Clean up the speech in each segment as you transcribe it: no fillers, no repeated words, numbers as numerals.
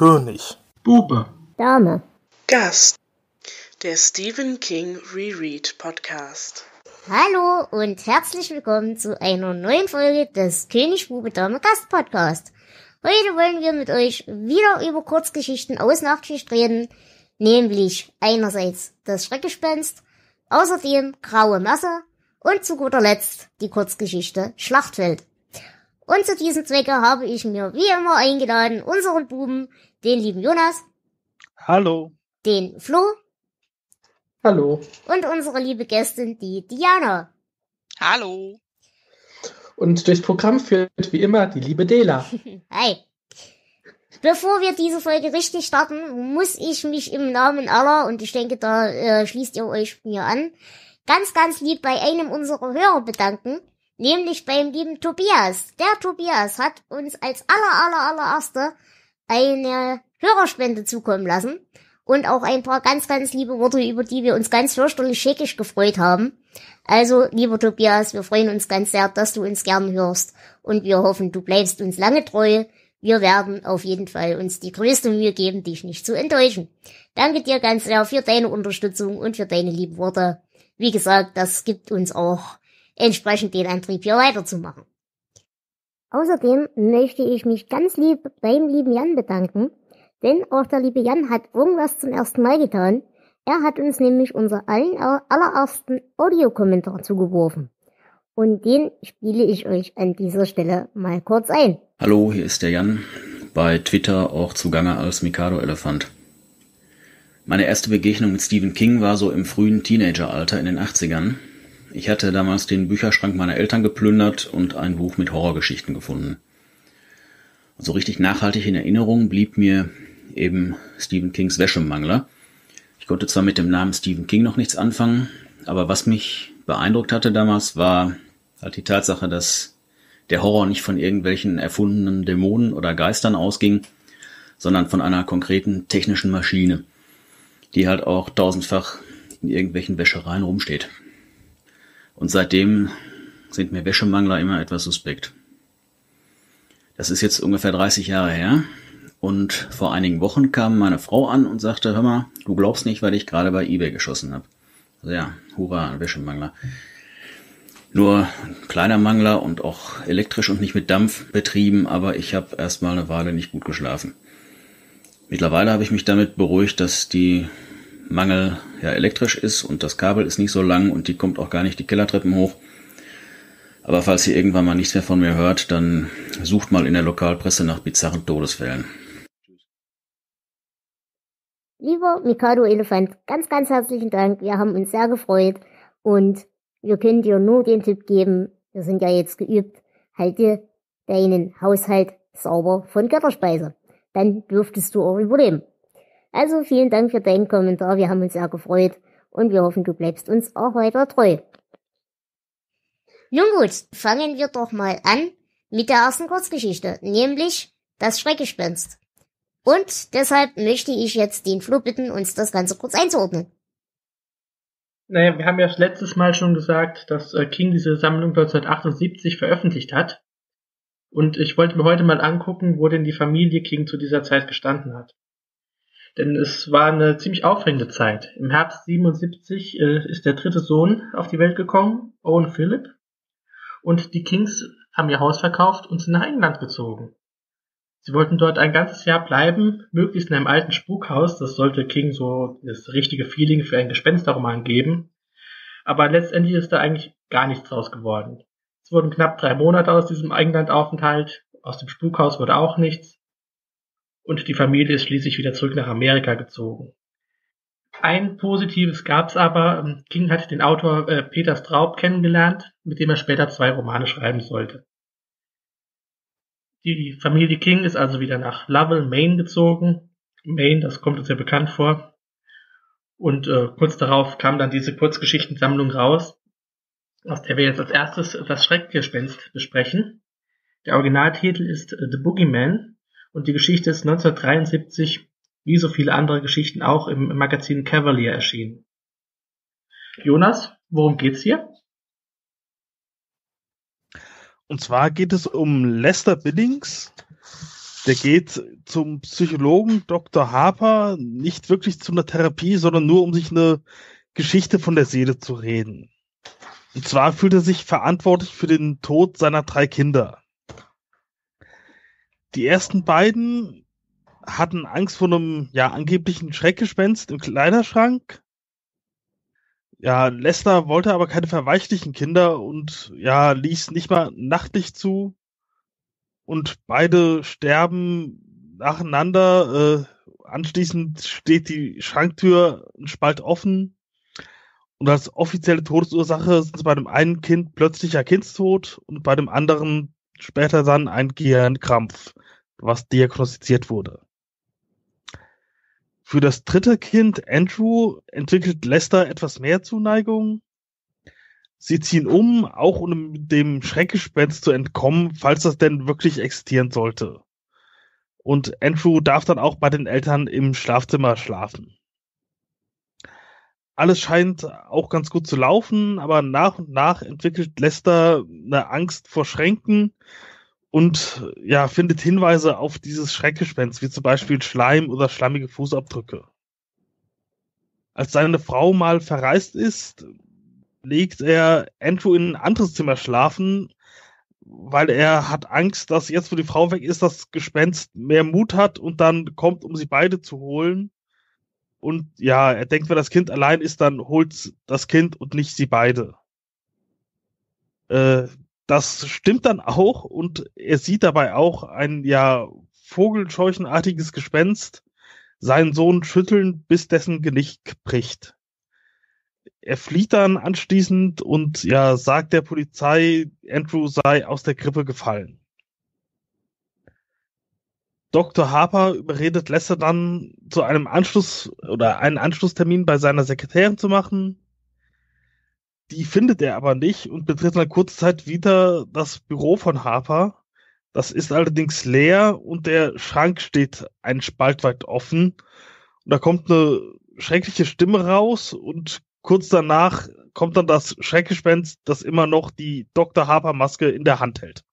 König. Bube. Dame. Gast. Der Stephen King Reread Podcast. Hallo und herzlich willkommen zu einer neuen Folge des König, Bube, Dame Gast Podcast. Heute wollen wir mit euch wieder über Kurzgeschichten aus Nachtschicht reden, nämlich einerseits das Schreckgespenst, außerdem Graue Masse und zu guter Letzt die Kurzgeschichte Schlachtfeld. Und zu diesem Zwecke habe ich mir wie immer eingeladen unseren Buben, den lieben Jonas. Hallo. Den Flo. Hallo. Und unsere liebe Gästin, die Diana. Hallo. Und durchs Programm führt wie immer die liebe Dela. Hi. Bevor wir diese Folge richtig starten, muss ich mich im Namen aller, und ich denke, da schließt ihr euch mir an, ganz, ganz lieb bei einem unserer Hörer bedanken, nämlich beim lieben Tobias. Der Tobias hat uns als allererste eine Hörerspende zukommen lassen und auch ein paar ganz, ganz liebe Worte, über die wir uns ganz fürchterlich schäckig gefreut haben. Also, lieber Tobias, wir freuen uns ganz sehr, dass du uns gern hörst und wir hoffen, du bleibst uns lange treu. Wir werden auf jeden Fall uns die größte Mühe geben, dich nicht zu enttäuschen. Danke dir ganz sehr für deine Unterstützung und für deine lieben Worte. Wie gesagt, das gibt uns auch entsprechend den Antrieb, hier weiterzumachen. Außerdem möchte ich mich ganz lieb beim lieben Jan bedanken, denn auch der liebe Jan hat irgendwas zum ersten Mal getan. Er hat uns nämlich unser allerersten Audiokommentar zugeworfen. Und den spiele ich euch an dieser Stelle mal kurz ein. Hallo, hier ist der Jan, bei Twitter auch zugange als Mikado-Elefant. Meine erste Begegnung mit Stephen King war so im frühen Teenageralter in den 80ern. Ich hatte damals den Bücherschrank meiner Eltern geplündert und ein Buch mit Horrorgeschichten gefunden. Und so richtig nachhaltig in Erinnerung blieb mir eben Stephen Kings Wäschemangler. Ich konnte zwar mit dem Namen Stephen King noch nichts anfangen, aber was mich beeindruckt hatte damals, war halt die Tatsache, dass der Horror nicht von irgendwelchen erfundenen Dämonen oder Geistern ausging, sondern von einer konkreten technischen Maschine, die halt auch tausendfach in irgendwelchen Wäschereien rumsteht. Und seitdem sind mir Wäschemangler immer etwas suspekt. Das ist jetzt ungefähr 30 Jahre her und vor einigen Wochen kam meine Frau an und sagte, hör mal, du glaubst nicht, weil ich gerade bei eBay geschossen habe. Also ja, hurra, ein Wäschemangler. Nur ein kleiner Mangler und auch elektrisch und nicht mit Dampf betrieben, aber ich habe erstmal eine Weile nicht gut geschlafen. Mittlerweile habe ich mich damit beruhigt, dass die Mangel ja elektrisch ist und das Kabel ist nicht so lang und die kommt auch gar nicht die Kellertreppen hoch. Aber falls ihr irgendwann mal nichts mehr von mir hört, dann sucht mal in der Lokalpresse nach bizarren Todesfällen. Lieber Mikado-Elefant, ganz, ganz herzlichen Dank. Wir haben uns sehr gefreut und wir können dir nur den Tipp geben, wir sind ja jetzt geübt, halte deinen Haushalt sauber von Götterspeise. Dann dürftest du auch überleben. Also vielen Dank für deinen Kommentar, wir haben uns sehr gefreut und wir hoffen, du bleibst uns auch weiter treu. Nun gut, fangen wir doch mal an mit der ersten Kurzgeschichte, nämlich das Schreckgespenst. Und deshalb möchte ich jetzt den Flo bitten, uns das Ganze kurz einzuordnen. Naja, wir haben ja letztes Mal schon gesagt, dass King diese Sammlung 1978 veröffentlicht hat. Und ich wollte mir heute mal angucken, wo denn die Familie King zu dieser Zeit gestanden hat. Denn es war eine ziemlich aufregende Zeit. Im Herbst 77 ist der dritte Sohn auf die Welt gekommen, Owen Philip. Und die Kings haben ihr Haus verkauft und sind nach England gezogen. Sie wollten dort ein ganzes Jahr bleiben, möglichst in einem alten Spukhaus. Das sollte King so das richtige Feeling für einen Gespensterroman geben. Aber letztendlich ist da eigentlich gar nichts draus geworden. Es wurden knapp 3 Monate aus diesem Englandaufenthalt. Aus dem Spukhaus wurde auch nichts. Und die Familie ist schließlich wieder zurück nach Amerika gezogen. Ein Positives gab's aber. King hat den Autor Peter Straub kennengelernt, mit dem er später 2 Romane schreiben sollte. Die Familie King ist also wieder nach Lovell, Maine gezogen. Maine, das kommt uns ja bekannt vor. Und kurz darauf kam dann diese Kurzgeschichtensammlung raus, aus der wir jetzt als erstes das Schreckgespenst besprechen. Der Originaltitel ist The Boogeyman und die Geschichte ist 1973, wie so viele andere Geschichten auch, im Magazin Cavalier erschienen. Jonas, worum geht's hier? Und zwar geht es um Lester Billings, Der geht zum Psychologen Dr. Harper, nicht wirklich zu einer Therapie, sondern nur, um sich eine Geschichte von der Seele zu reden. Und zwar fühlt er sich verantwortlich für den Tod seiner 3 Kinder. Die ersten beiden hatten Angst vor einem angeblichen Schreckgespenst im Kleiderschrank. Ja, Lester wollte aber keine verweichlichen Kinder und ließ nicht mal Nachtlicht zu. Und beide sterben nacheinander. Anschließend steht die Schranktür ein Spalt offen. Und als offizielle Todesursache sind es bei dem einen Kind plötzlicher Kindstod und bei dem anderen später dann ein Gehirnkrampf, was diagnostiziert wurde. Für das 3. Kind, Andrew, entwickelt Lester etwas mehr Zuneigung. Sie ziehen um, auch um dem Schreckgespenst zu entkommen, falls das denn wirklich existieren sollte. Und Andrew darf dann auch bei den Eltern im Schlafzimmer schlafen. Alles scheint auch ganz gut zu laufen, aber nach und nach entwickelt Lester eine Angst vor Schränken und findet Hinweise auf dieses Schreckgespenst, wie zum Beispiel Schleim oder schlammige Fußabdrücke. Als seine Frau mal verreist ist, legt er Andrew in ein anderes Zimmer schlafen, weil er hat Angst, dass jetzt, wo die Frau weg ist, das Gespenst mehr Mut hat und dann kommt, um sie beide zu holen. Und er denkt, wenn das Kind allein ist, dann holt das Kind und nicht sie beide. Das stimmt dann auch und er sieht dabei auch ein vogelscheuchenartiges Gespenst seinen Sohn schütteln, bis dessen Genick bricht. Er flieht dann anschließend und sagt der Polizei, Andrew sei aus der Krippe gefallen. Dr. Harper überredet Lester dann, zu einem einen Anschlusstermin bei seiner Sekretärin zu machen. Die findet er aber nicht und betritt nach kurzer Zeit wieder das Büro von Harper. Das ist allerdings leer und der Schrank steht einen Spalt weit offen. Und da kommt eine schreckliche Stimme raus und kurz danach kommt dann das Schreckgespenst, das immer noch die Dr. Harper-Maske in der Hand hält.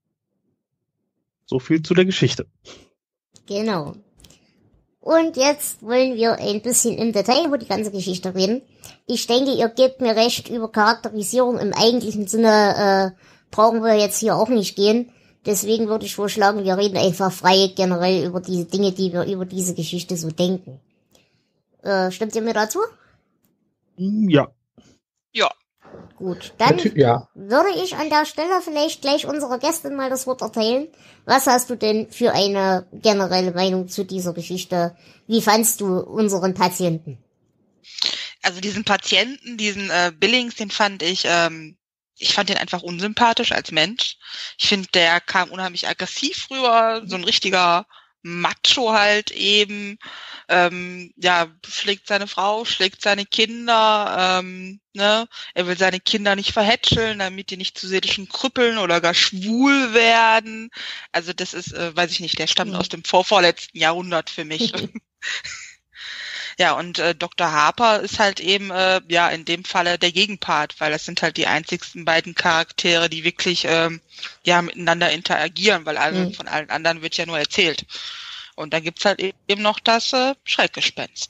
So viel zu der Geschichte. Genau. Und jetzt wollen wir ein bisschen im Detail über die ganze Geschichte reden. Ich denke, ihr gebt mir recht, über Charakterisierung im eigentlichen Sinne brauchen wir jetzt hier auch nicht gehen. Deswegen würde ich vorschlagen, wir reden einfach frei generell über diese Dinge, die wir über diese Geschichte so denken. Stimmt ihr mir dazu? Ja. Ja. Gut, dann würde ich an der Stelle vielleicht gleich unserer Gästin mal das Wort erteilen. Was hast du denn für eine generelle Meinung zu dieser Geschichte? Wie fandst du unseren Patienten? Also diesen Patienten, diesen Billings, den fand ich fand den einfach unsympathisch als Mensch. Ich finde, der kam unheimlich aggressiv rüber, so ein richtiger Macho halt eben. Schlägt seine Frau, schlägt seine Kinder, er will seine Kinder nicht verhätscheln, damit die nicht zu seelischen Krüppeln oder gar schwul werden. Also das ist, weiß ich nicht, der stammt aus dem vorvorletzten Jahrhundert für mich. Ja, und Dr. Harper ist halt eben, in dem Falle der Gegenpart, weil das sind halt die einzigsten beiden Charaktere, die wirklich, miteinander interagieren, weil von allen anderen wird ja nur erzählt. Und dann gibt's halt eben noch das Schreckgespenst.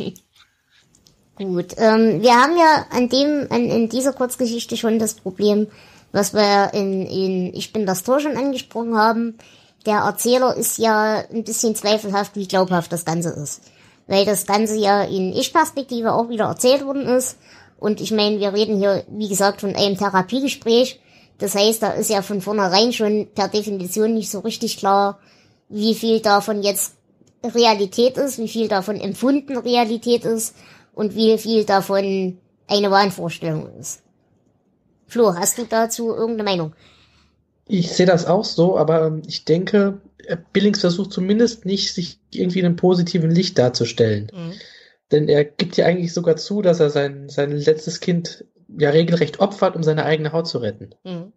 Gut, wir haben ja in dieser Kurzgeschichte schon das Problem, was wir in Ich bin das Tor schon angesprochen haben. Der Erzähler ist ja ein bisschen zweifelhaft, wie glaubhaft das Ganze ist. Weil das Ganze ja in Ich-Perspektive auch wieder erzählt worden ist. Und ich meine, wir reden hier, wie gesagt, von einem Therapiegespräch. Das heißt, da ist ja von vornherein schon per Definition nicht so richtig klar, wie viel davon jetzt Realität ist, wie viel davon empfunden Realität ist und wie viel davon eine Wahnvorstellung ist. Flo, hast du dazu irgendeine Meinung? Ich sehe das auch so, aber ich denke, Billings versucht zumindest nicht, sich irgendwie in einem positiven Licht darzustellen. Denn er gibt ja eigentlich sogar zu, dass er sein letztes Kind ja regelrecht opfert, um seine eigene Haut zu retten.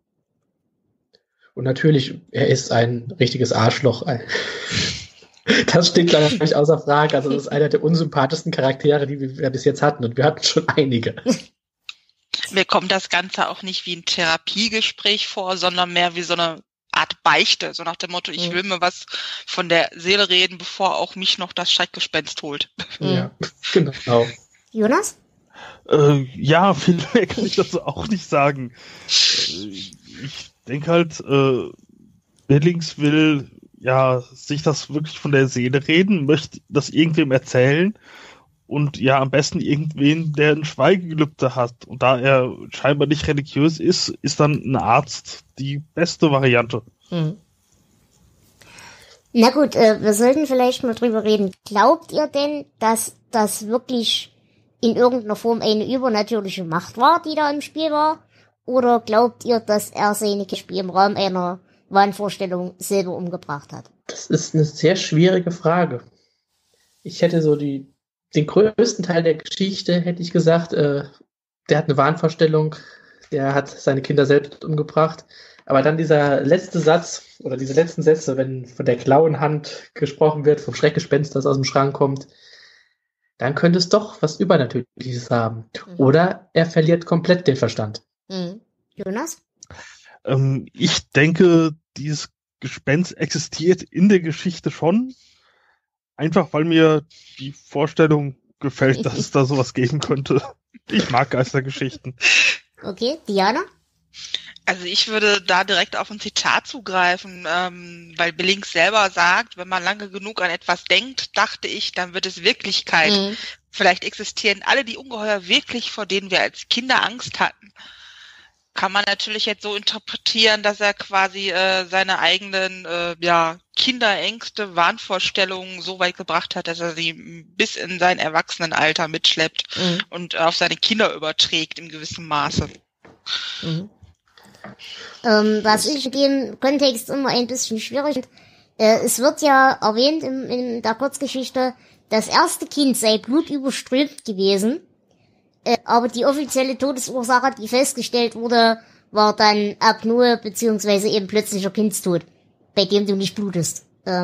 Und natürlich, er ist ein richtiges Arschloch. Das steht, glaube ich, außer Frage. Also das ist einer der unsympathischsten Charaktere, die wir bis jetzt hatten. Und wir hatten schon einige. Mir kommt das Ganze auch nicht wie ein Therapiegespräch vor, sondern mehr wie so eine Art Beichte, so nach dem Motto, ich will mir was von der Seele reden, bevor auch mich noch das Schreckgespenst holt. Ja, genau. Jonas? Ja, viel mehr kann ich dazu auch nicht sagen. Ich denke halt, Billings will ja sich das wirklich von der Seele reden, möchte das irgendwem erzählen und ja am besten irgendwen, der ein Schweigegelübde hat. Und da er scheinbar nicht religiös ist, ist dann ein Arzt die beste Variante. Na gut, wir sollten vielleicht mal drüber reden. Glaubt ihr denn, dass das wirklich in irgendeiner Form eine übernatürliche Macht war, die da im Spiel war? Oder glaubt ihr, dass er seine Spiel im Rahmen einer Wahnvorstellung selber umgebracht hat? Das ist eine sehr schwierige Frage. Ich hätte so den größten Teil der Geschichte, hätte ich gesagt, der hat eine Wahnvorstellung, der hat seine Kinder selbst umgebracht. Aber dann dieser letzte Satz oder diese letzten Sätze, wenn von der Klauenhand gesprochen wird, vom Schreckgespenst, das aus dem Schrank kommt, dann könnte es doch was Übernatürliches haben. Oder er verliert komplett den Verstand. Jonas? Ich denke, dieses Gespenst existiert in der Geschichte schon. Einfach, weil mir die Vorstellung gefällt, dass es da sowas geben könnte. Ich mag Geistergeschichten. Okay, Diana? Also ich würde da direkt auf ein Zitat zugreifen, weil Billings selber sagt, wenn man lange genug an etwas denkt, dachte ich, dann wird es Wirklichkeit. Vielleicht existieren alle die Ungeheuer wirklich, vor denen wir als Kinder Angst hatten. Kann man natürlich jetzt so interpretieren, dass er quasi seine eigenen Kinderängste, Wahnvorstellungen so weit gebracht hat, dass er sie bis in sein Erwachsenenalter mitschleppt und auf seine Kinder überträgt im gewissen Maße. Was ich in dem Kontext immer ein bisschen schwierig finde, es wird ja erwähnt in der Kurzgeschichte, das erste Kind sei blutüberströmt gewesen, aber die offizielle Todesursache, die festgestellt wurde, war dann Apnoe beziehungsweise eben plötzlicher Kindstod, bei dem du nicht blutest.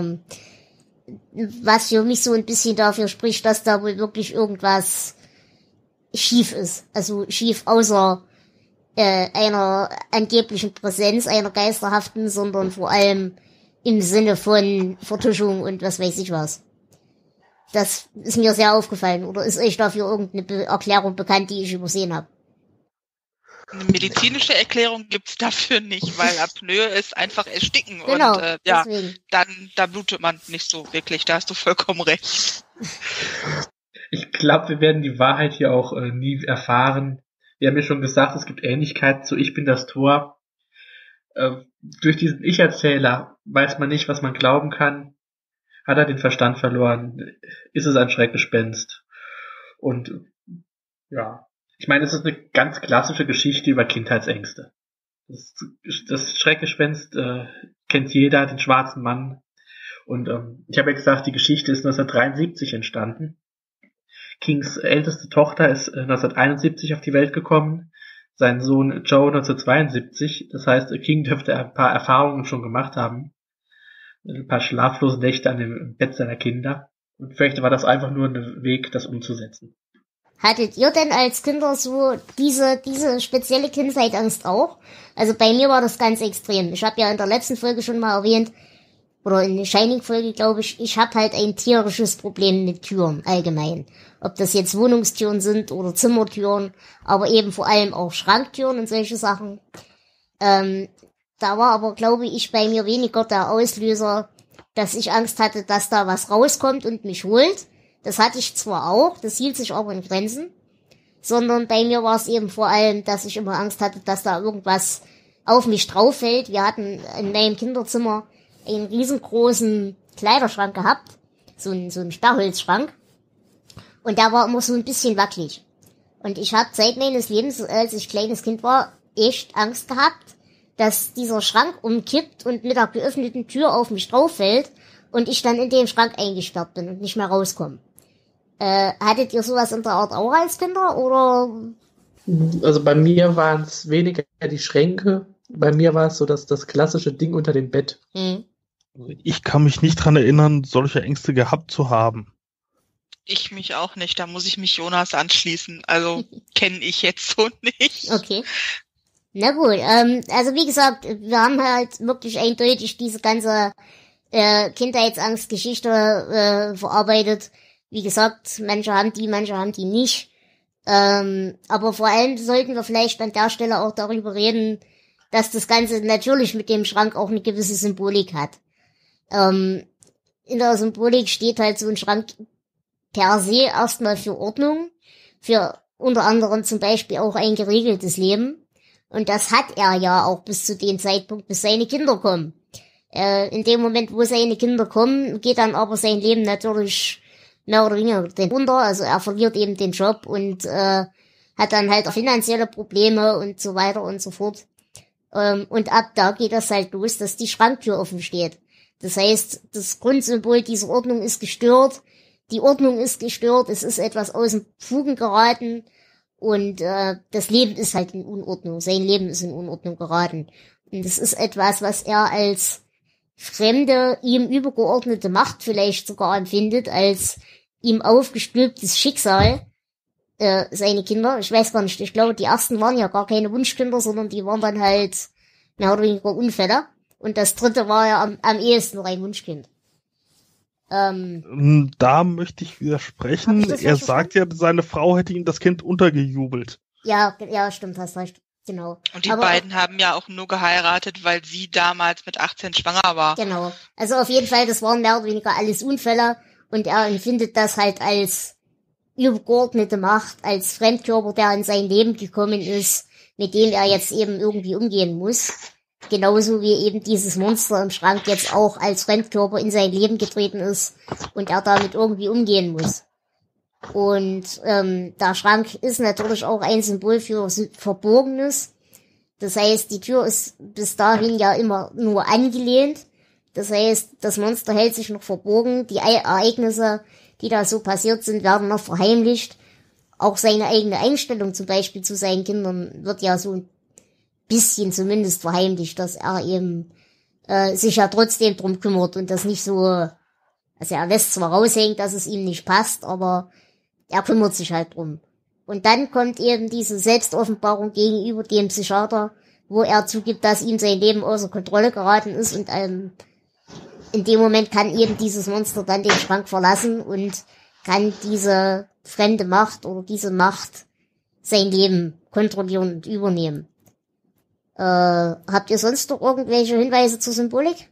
Was für mich so ein bisschen dafür spricht, dass da wohl wirklich irgendwas schief ist. Also schief außer einer angeblichen Präsenz einer Geisterhaften, sondern vor allem im Sinne von Vertuschung und was weiß ich was. Das ist mir sehr aufgefallen. Oder ist euch dafür irgendeine Erklärung bekannt, die ich übersehen habe? Eine medizinische Erklärung gibt's dafür nicht, weil Apnoe ist einfach ersticken. Genau, und deswegen. Da blutet man nicht so wirklich, da hast du vollkommen recht. Ich glaube, wir werden die Wahrheit hier auch nie erfahren. Wir haben ja schon gesagt, es gibt Ähnlichkeiten zu Ich bin das Tor. Durch diesen Ich-Erzähler weiß man nicht, was man glauben kann. Hat er den Verstand verloren? Ist es ein Schreckgespenst? Und ja, ich meine, es ist eine ganz klassische Geschichte über Kindheitsängste. Das Schreckgespenst kennt jeder, den schwarzen Mann. Und ich habe ja gesagt, die Geschichte ist 1973 entstanden. Kings älteste Tochter ist 1971 auf die Welt gekommen, sein Sohn Joe 1972. Das heißt, King dürfte ein paar Erfahrungen schon gemacht haben. Ein paar schlaflose Nächte an dem Bett seiner Kinder. Und vielleicht war das einfach nur ein Weg, das umzusetzen. Hattet ihr denn als Kinder so diese spezielle Kindheitsangst auch? Also bei mir war das ganz extrem. Ich habe ja in der letzten Folge schon mal erwähnt, oder in der Shining-Folge, glaube ich habe halt ein tierisches Problem mit Türen allgemein. Ob das jetzt Wohnungstüren sind oder Zimmertüren, aber eben vor allem auch Schranktüren und solche Sachen. Da war aber, glaube ich, bei mir weniger der Auslöser, dass ich Angst hatte, dass da was rauskommt und mich holt. Das hatte ich zwar auch, das hielt sich aber in Grenzen. Sondern bei mir war es eben vor allem, dass ich immer Angst hatte, dass da irgendwas auf mich drauf fällt. Wir hatten in meinem Kinderzimmer einen riesengroßen Kleiderschrank gehabt, so ein Sperrholzschrank, und der war immer so ein bisschen wackelig. Und ich habe seit meines Lebens, als ich kleines Kind war, echt Angst gehabt, dass dieser Schrank umkippt und mit der geöffneten Tür auf mich drauf fällt und ich dann in dem Schrank eingesperrt bin und nicht mehr rauskomme. Hattet ihr sowas in der Art auch als Kinder, oder? Also bei mir waren es weniger die Schränke, bei mir war es so das klassische Ding unter dem Bett. Ich kann mich nicht dran erinnern, solche Ängste gehabt zu haben. Ich mich auch nicht, da muss ich mich Jonas anschließen. Also kenne ich jetzt so nicht. Okay. Na gut, also wie gesagt, wir haben halt wirklich eindeutig diese ganze Kindheitsangstgeschichte verarbeitet. Wie gesagt, manche haben die nicht. Aber vor allem sollten wir vielleicht an der Stelle auch darüber reden, dass das Ganze natürlich mit dem Schrank auch eine gewisse Symbolik hat. In der Symbolik steht halt so ein Schrank per se erstmal für Ordnung, für unter anderem zum Beispiel auch ein geregeltes Leben. Und das hat er ja auch bis zu dem Zeitpunkt, bis seine Kinder kommen. In dem Moment, wo seine Kinder kommen, geht dann aber sein Leben natürlich mehr oder weniger den runter. Also er verliert eben den Job und hat dann halt auch finanzielle Probleme und so weiter und so fort. Und ab da geht das halt los, dass die Schranktür offen steht. Das heißt, das Grundsymbol dieser Ordnung ist gestört. Die Ordnung ist gestört. Es ist etwas aus den Fugen geraten. Und das Leben ist halt in Unordnung. Sein Leben ist in Unordnung geraten. Und das ist etwas, was er als fremde, ihm übergeordnete Macht vielleicht sogar empfindet, als ihm aufgestülptes Schicksal, seine Kinder. Ich weiß gar nicht, ich glaube, die ersten waren ja gar keine Wunschkinder, sondern die waren dann halt mehr oder weniger Unfälle. Und das dritte war ja am ehesten noch ein Wunschkind. Da möchte ich widersprechen. Er sagt ja, seine Frau hätte ihm das Kind untergejubelt. Ja, stimmt, hast recht. Genau. Und die beiden haben ja auch nur geheiratet, weil sie damals mit 18 schwanger war. Genau. Also auf jeden Fall, das waren mehr oder weniger alles Unfälle und er empfindet das halt als übergeordnete Macht, als Fremdkörper, der in sein Leben gekommen ist, mit dem er jetzt eben irgendwie umgehen muss. Genauso wie eben dieses Monster im Schrank jetzt auch als Fremdkörper in sein Leben getreten ist und er damit irgendwie umgehen muss. Und der Schrank ist natürlich auch ein Symbol für Verborgenes. Das heißt, die Tür ist bis dahin ja immer nur angelehnt. Das heißt, das Monster hält sich noch verborgen. Die Ereignisse, die da so passiert sind, werden noch verheimlicht. Auch seine eigene Einstellung zum Beispiel zu seinen Kindern wird ja so ein bisschen zumindest verheimlicht, dass er eben sich ja trotzdem drum kümmert und das nicht so, also er lässt zwar raushängen, dass es ihm nicht passt, aber er kümmert sich halt drum. Und dann kommt eben diese Selbstoffenbarung gegenüber dem Psychiater, wo er zugibt, dass ihm sein Leben außer Kontrolle geraten ist und in dem Moment kann eben dieses Monster dann den Schrank verlassen und kann diese fremde Macht oder diese Macht sein Leben kontrollieren und übernehmen. Habt ihr sonst noch irgendwelche Hinweise zur Symbolik?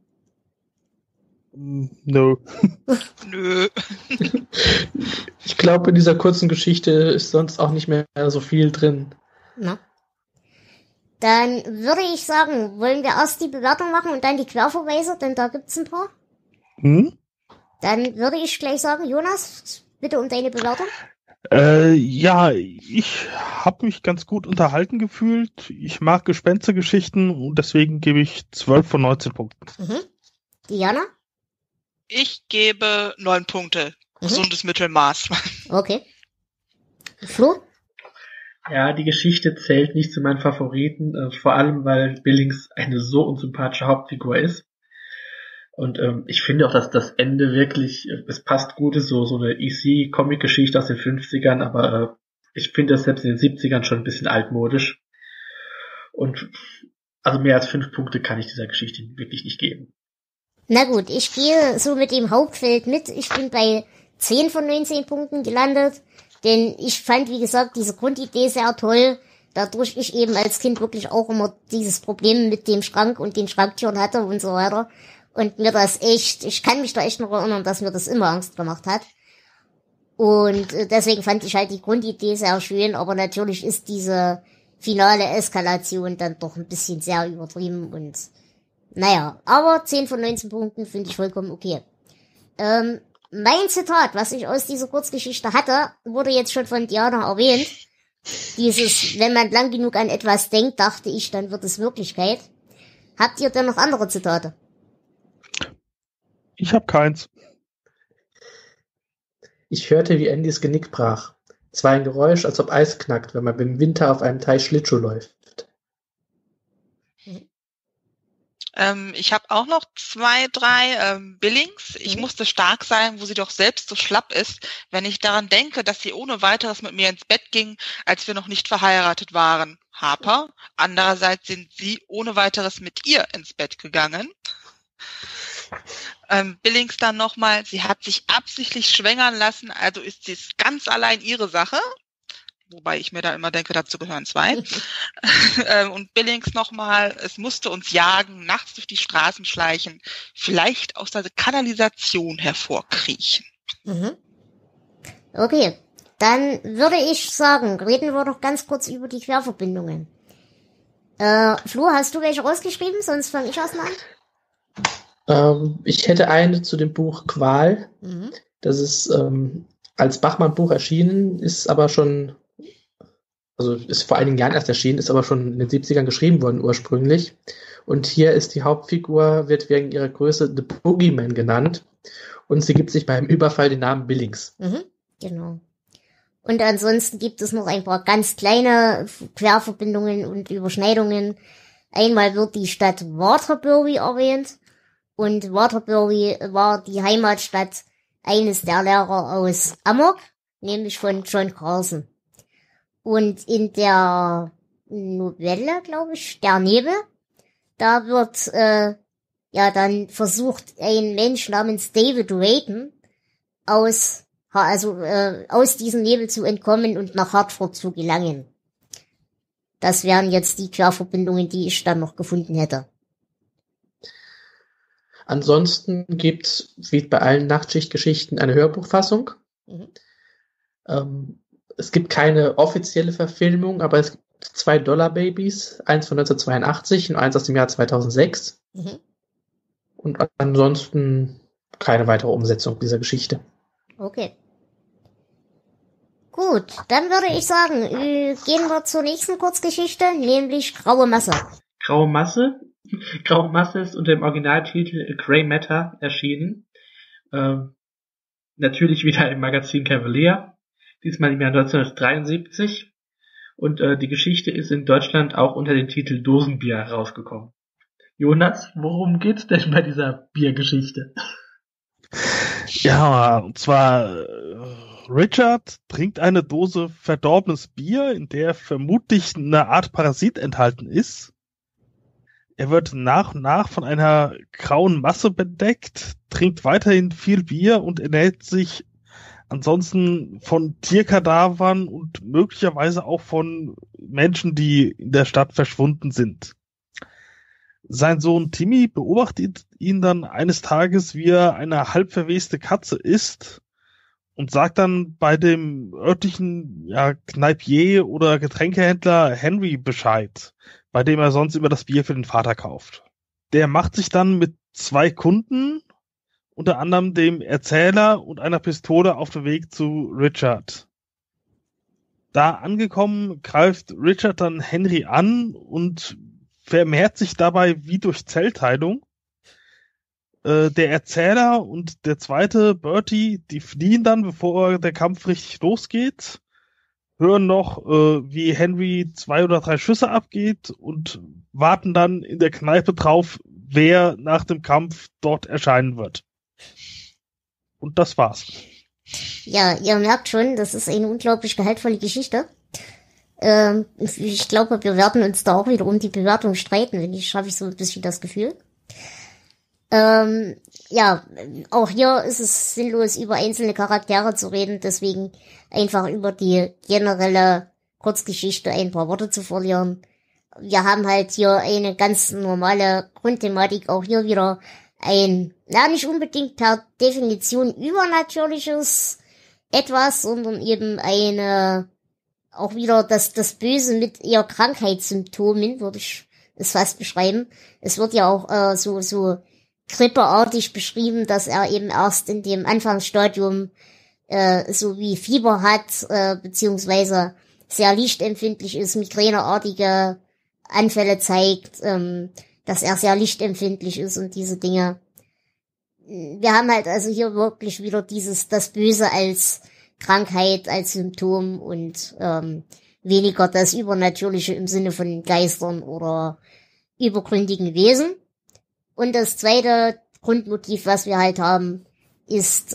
No. Nö. Ich glaube, in dieser kurzen Geschichte ist sonst auch nicht mehr so viel drin. Na. Dann würde ich sagen, wollen wir erst die Bewertung machen und dann die Querverweise, denn da gibt's ein paar. Dann würde ich gleich sagen, Jonas, bitte um deine Bewertung. Ja, ich habe mich ganz gut unterhalten gefühlt. Ich mag Gespenstergeschichten und deswegen gebe ich 12 von 19 Punkten. Diana? Ich gebe 9 Punkte. Gesundes Mittelmaß. Okay. Flo? Ja, die Geschichte zählt nicht zu meinen Favoriten, vor allem weil Billings eine so unsympathische Hauptfigur ist. Und ich finde auch, dass das Ende wirklich, es passt gut, ist so eine easy Comic-Geschichte aus den 50ern, aber ich finde das selbst in den 70ern schon ein bisschen altmodisch. Und also mehr als 5 Punkte kann ich dieser Geschichte wirklich nicht geben. Na gut, ich gehe so mit dem Hauptfeld mit. Ich bin bei 10 von 19 Punkten gelandet, denn ich fand, wie gesagt, diese Grundidee sehr toll, dadurch ich eben als Kind wirklich auch immer dieses Problem mit dem Schrank und den Schranktüren hatte und so weiter. Und mir das echt, ich kann mich da echt noch erinnern, dass mir das immer Angst gemacht hat. Und deswegen fand ich halt die Grundidee sehr schön, aber natürlich ist diese finale Eskalation dann doch ein bisschen sehr übertrieben und naja, aber 10 von 19 Punkten finde ich vollkommen okay. Mein Zitat, was ich aus dieser Kurzgeschichte hatte, wurde jetzt schon von Diana erwähnt. Dieses, wenn man lang genug an etwas denkt, dachte ich, dann wird es Wirklichkeit. Habt ihr denn noch andere Zitate? Ich habe keins. Ich hörte, wie Andys Genick brach. Es war ein Geräusch, als ob Eis knackt, wenn man im Winter auf einem Teich Schlittschuh läuft. Ich habe auch noch 2, 3 Billings. Ich musste stark sein, wo sie doch selbst so schlapp ist, wenn ich daran denke, dass sie ohne weiteres mit mir ins Bett ging, als wir noch nicht verheiratet waren. Harper. Andererseits sind sie ohne weiteres mit ihr ins Bett gegangen. Billings dann nochmal, sie hat sich absichtlich schwängern lassen, also ist es ganz allein ihre Sache. Wobei ich mir da immer denke, dazu gehören 2. Und Billings nochmal, es musste uns jagen, nachts durch die Straßen schleichen, vielleicht aus der Kanalisation hervorkriechen. Mhm. Okay, dann würde ich sagen, reden wir doch ganz kurz über die Querverbindungen. Flo, hast du welche rausgeschrieben? Sonst fange ich erstmal an. Ich hätte eine zu dem Buch Qual. Mhm. Das ist als Bachmann-Buch erschienen, ist aber schon, also ist vor einigen Jahren erst erschienen, ist aber schon in den 70ern geschrieben worden ursprünglich. Und hier ist die Hauptfigur, wird wegen ihrer Größe The Boogeyman genannt. Und sie gibt sich beim Überfall den Namen Billings. Mhm, genau. Und ansonsten gibt es noch ein paar ganz kleine Querverbindungen und Überschneidungen. Einmal wird die Stadt Waterbury erwähnt. Und Waterbury war die Heimatstadt eines der Lehrer aus Amok, nämlich von John Carson. Und in der Novelle, glaube ich, Der Nebel, da wird dann versucht, ein Mensch namens David Drayton aus diesem Nebel zu entkommen und nach Hartford zu gelangen. Das wären jetzt die Querverbindungen, die ich dann noch gefunden hätte. Ansonsten gibt's, wie bei allen Nachtschichtgeschichten, eine Hörbuchfassung. Mhm. Es gibt keine offizielle Verfilmung, aber es gibt 2 Dollar-Babys, eins von 1982 und eins aus dem Jahr 2006. Mhm. Und ansonsten keine weitere Umsetzung dieser Geschichte. Okay. Gut, dann würde ich sagen, gehen wir zur nächsten Kurzgeschichte, nämlich Graue Masse. Graue Masse ist unter dem Originaltitel Grey Matter erschienen. Natürlich wieder im Magazin Cavalier, diesmal im Jahr 1973. Und die Geschichte ist in Deutschland auch unter dem Titel Dosenbier herausgekommen. Jonas, worum geht's denn bei dieser Biergeschichte? Ja, und zwar Richard trinkt eine Dose verdorbenes Bier, in der vermutlich eine Art Parasit enthalten ist. Er wird nach und nach von einer grauen Masse bedeckt, trinkt weiterhin viel Bier und ernährt sich ansonsten von Tierkadavern und möglicherweise auch von Menschen, die in der Stadt verschwunden sind. Sein Sohn Timmy beobachtet ihn dann eines Tages, wie er eine halb verweste Katze isst und sagt dann bei dem örtlichen Kneipier oder Getränkehändler Henry Bescheid, bei dem er sonst immer das Bier für den Vater kauft. Der macht sich dann mit 2 Kunden, unter anderem dem Erzähler und einer Pistole, auf den Weg zu Richard. Da angekommen, greift Richard dann Henry an und vermehrt sich dabei wie durch Zellteilung. Der Erzähler und der zweite, Bertie, die fliehen dann, bevor der Kampf richtig losgeht, hören noch, wie Henry 2 oder 3 Schüsse abgeht und warten dann in der Kneipe drauf, wer nach dem Kampf dort erscheinen wird. Und das war's. Ja, ihr merkt schon, das ist eine unglaublich gehaltvolle Geschichte. Ich glaube, wir werden uns da auch wieder um die Bewertung streiten, wenn ich, habe ich so ein bisschen das Gefühl. Auch hier ist es sinnlos, über einzelne Charaktere zu reden, deswegen einfach über die generelle Kurzgeschichte ein paar Worte zu verlieren. Wir haben halt hier eine ganz normale Grundthematik, auch hier wieder nicht unbedingt per Definition übernatürliches etwas, sondern eben auch wieder das Böse mit eher Krankheitssymptomen, würde ich es fast beschreiben. Es wird ja auch so grippeartig beschrieben, dass er eben erst in dem Anfangsstadium so wie Fieber hat, beziehungsweise sehr lichtempfindlich ist, migräneartige Anfälle zeigt, dass er sehr lichtempfindlich ist und diese Dinge. Wir haben halt also hier wirklich wieder das Böse als Krankheit, als Symptom und weniger das Übernatürliche im Sinne von Geistern oder übergründigen Wesen. Und das zweite Grundmotiv, was wir halt haben, ist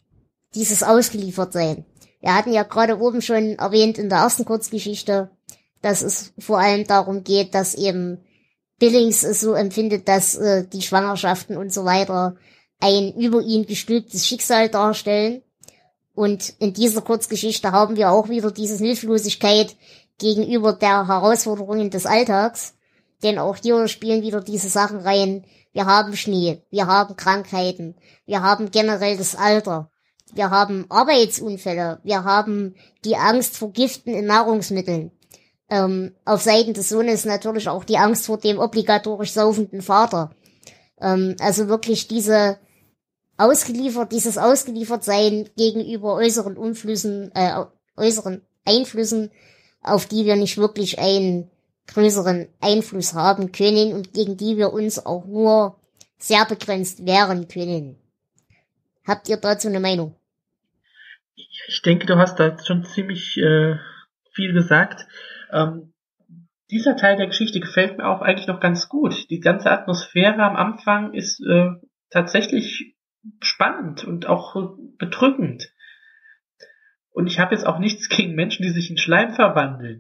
dieses Ausgeliefertsein. Wir hatten ja gerade oben schon erwähnt in der ersten Kurzgeschichte, dass es vor allem darum geht, dass eben Billings es so empfindet, dass die Schwangerschaften und so weiter ein über ihn gestülptes Schicksal darstellen. Und in dieser Kurzgeschichte haben wir auch wieder diese Hilflosigkeit gegenüber der Herausforderungen des Alltags. Denn auch hier spielen wieder diese Sachen rein. Wir haben Schnee, wir haben Krankheiten, wir haben generell das Alter, wir haben Arbeitsunfälle, wir haben die Angst vor Giften in Nahrungsmitteln. Auf Seiten des Sohnes natürlich auch die Angst vor dem obligatorisch saufenden Vater. Also wirklich dieses Ausgeliefertsein gegenüber äußeren Einflüssen, auf die wir nicht wirklich einen größeren Einfluss haben können und gegen die wir uns auch nur sehr begrenzt wehren können. Habt ihr dazu eine Meinung? Ich denke, du hast da schon ziemlich viel gesagt. Dieser Teil der Geschichte gefällt mir auch eigentlich noch ganz gut. Die ganze Atmosphäre am Anfang ist tatsächlich spannend und auch bedrückend. Und ich habe jetzt auch nichts gegen Menschen, die sich in Schleim verwandeln.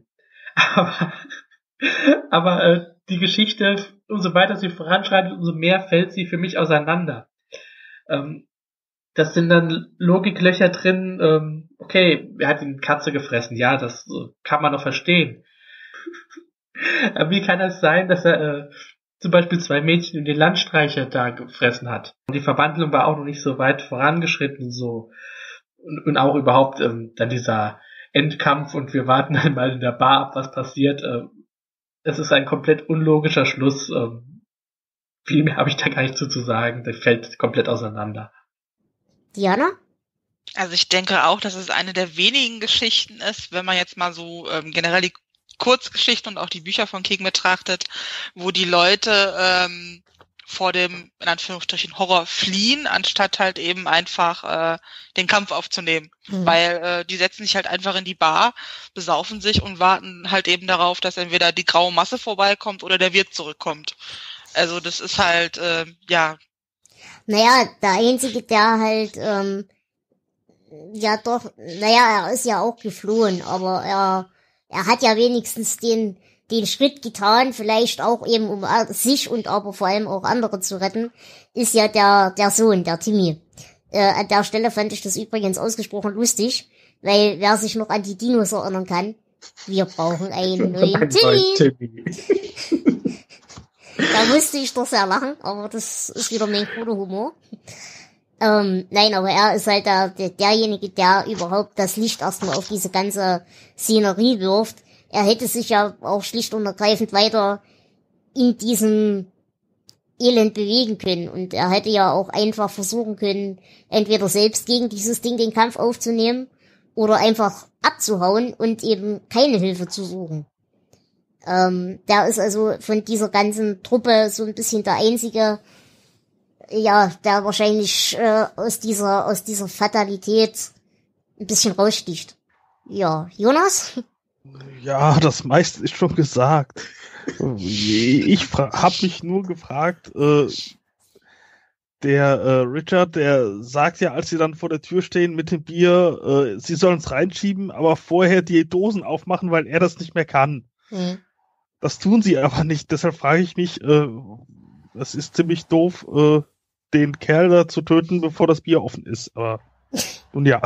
Aber die Geschichte, umso weiter sie voranschreitet, umso mehr fällt sie für mich auseinander. Das sind dann Logiklöcher drin, okay, er hat die Katze gefressen, ja, das kann man noch verstehen. Aber wie kann es sein, dass er zum Beispiel 2 Mädchen in den Landstreicher da gefressen hat? Und die Verwandlung war auch noch nicht so weit vorangeschritten, so. Und auch überhaupt dann dieser Endkampf und wir warten einmal in der Bar ab, was passiert. Es ist ein komplett unlogischer Schluss. Viel mehr habe ich da gar nicht zu sagen. Der fällt komplett auseinander. Diana? Also ich denke auch, dass es eine der wenigen Geschichten ist, wenn man jetzt mal so generell die Kurzgeschichten und auch die Bücher von King betrachtet, wo die Leute vor dem, in Anführungsstrichen, Horror fliehen, anstatt halt eben einfach den Kampf aufzunehmen. Weil die setzen sich halt einfach in die Bar, besaufen sich und warten halt eben darauf, dass entweder die graue Masse vorbeikommt oder der Wirt zurückkommt. Also das ist halt, ja. Naja, der Einzige, der halt, er ist ja auch geflohen, aber er hat ja wenigstens den Schritt getan, vielleicht auch eben um sich und aber vor allem auch andere zu retten, ist ja der Sohn, der Timmy. An der Stelle fand ich das übrigens ausgesprochen lustig, weil wer sich noch an die Dinos erinnern kann, wir brauchen einen neuen Timmy. Da musste ich doch sehr lachen, aber das ist wieder mein guter Humor. Nein, aber er ist halt derjenige, der überhaupt das Licht erstmal auf diese ganze Szenerie wirft. Er hätte sich ja auch schlicht und ergreifend weiter in diesem Elend bewegen können. Und er hätte ja auch einfach versuchen können, entweder selbst gegen dieses Ding den Kampf aufzunehmen oder einfach abzuhauen und eben keine Hilfe zu suchen. Der ist also von dieser ganzen Truppe so ein bisschen der Einzige, ja, der wahrscheinlich aus dieser Fatalität ein bisschen raussticht. Ja, Jonas? Ja, das meiste ist schon gesagt. Ich habe mich nur gefragt, der Richard, der sagt ja, als sie dann vor der Tür stehen mit dem Bier, sie sollen es reinschieben, aber vorher die Dosen aufmachen, weil er das nicht mehr kann. Das tun sie aber nicht. Deshalb frage ich mich, das ist ziemlich doof, den Kerl da zu töten, bevor das Bier offen ist. Aber nun ja.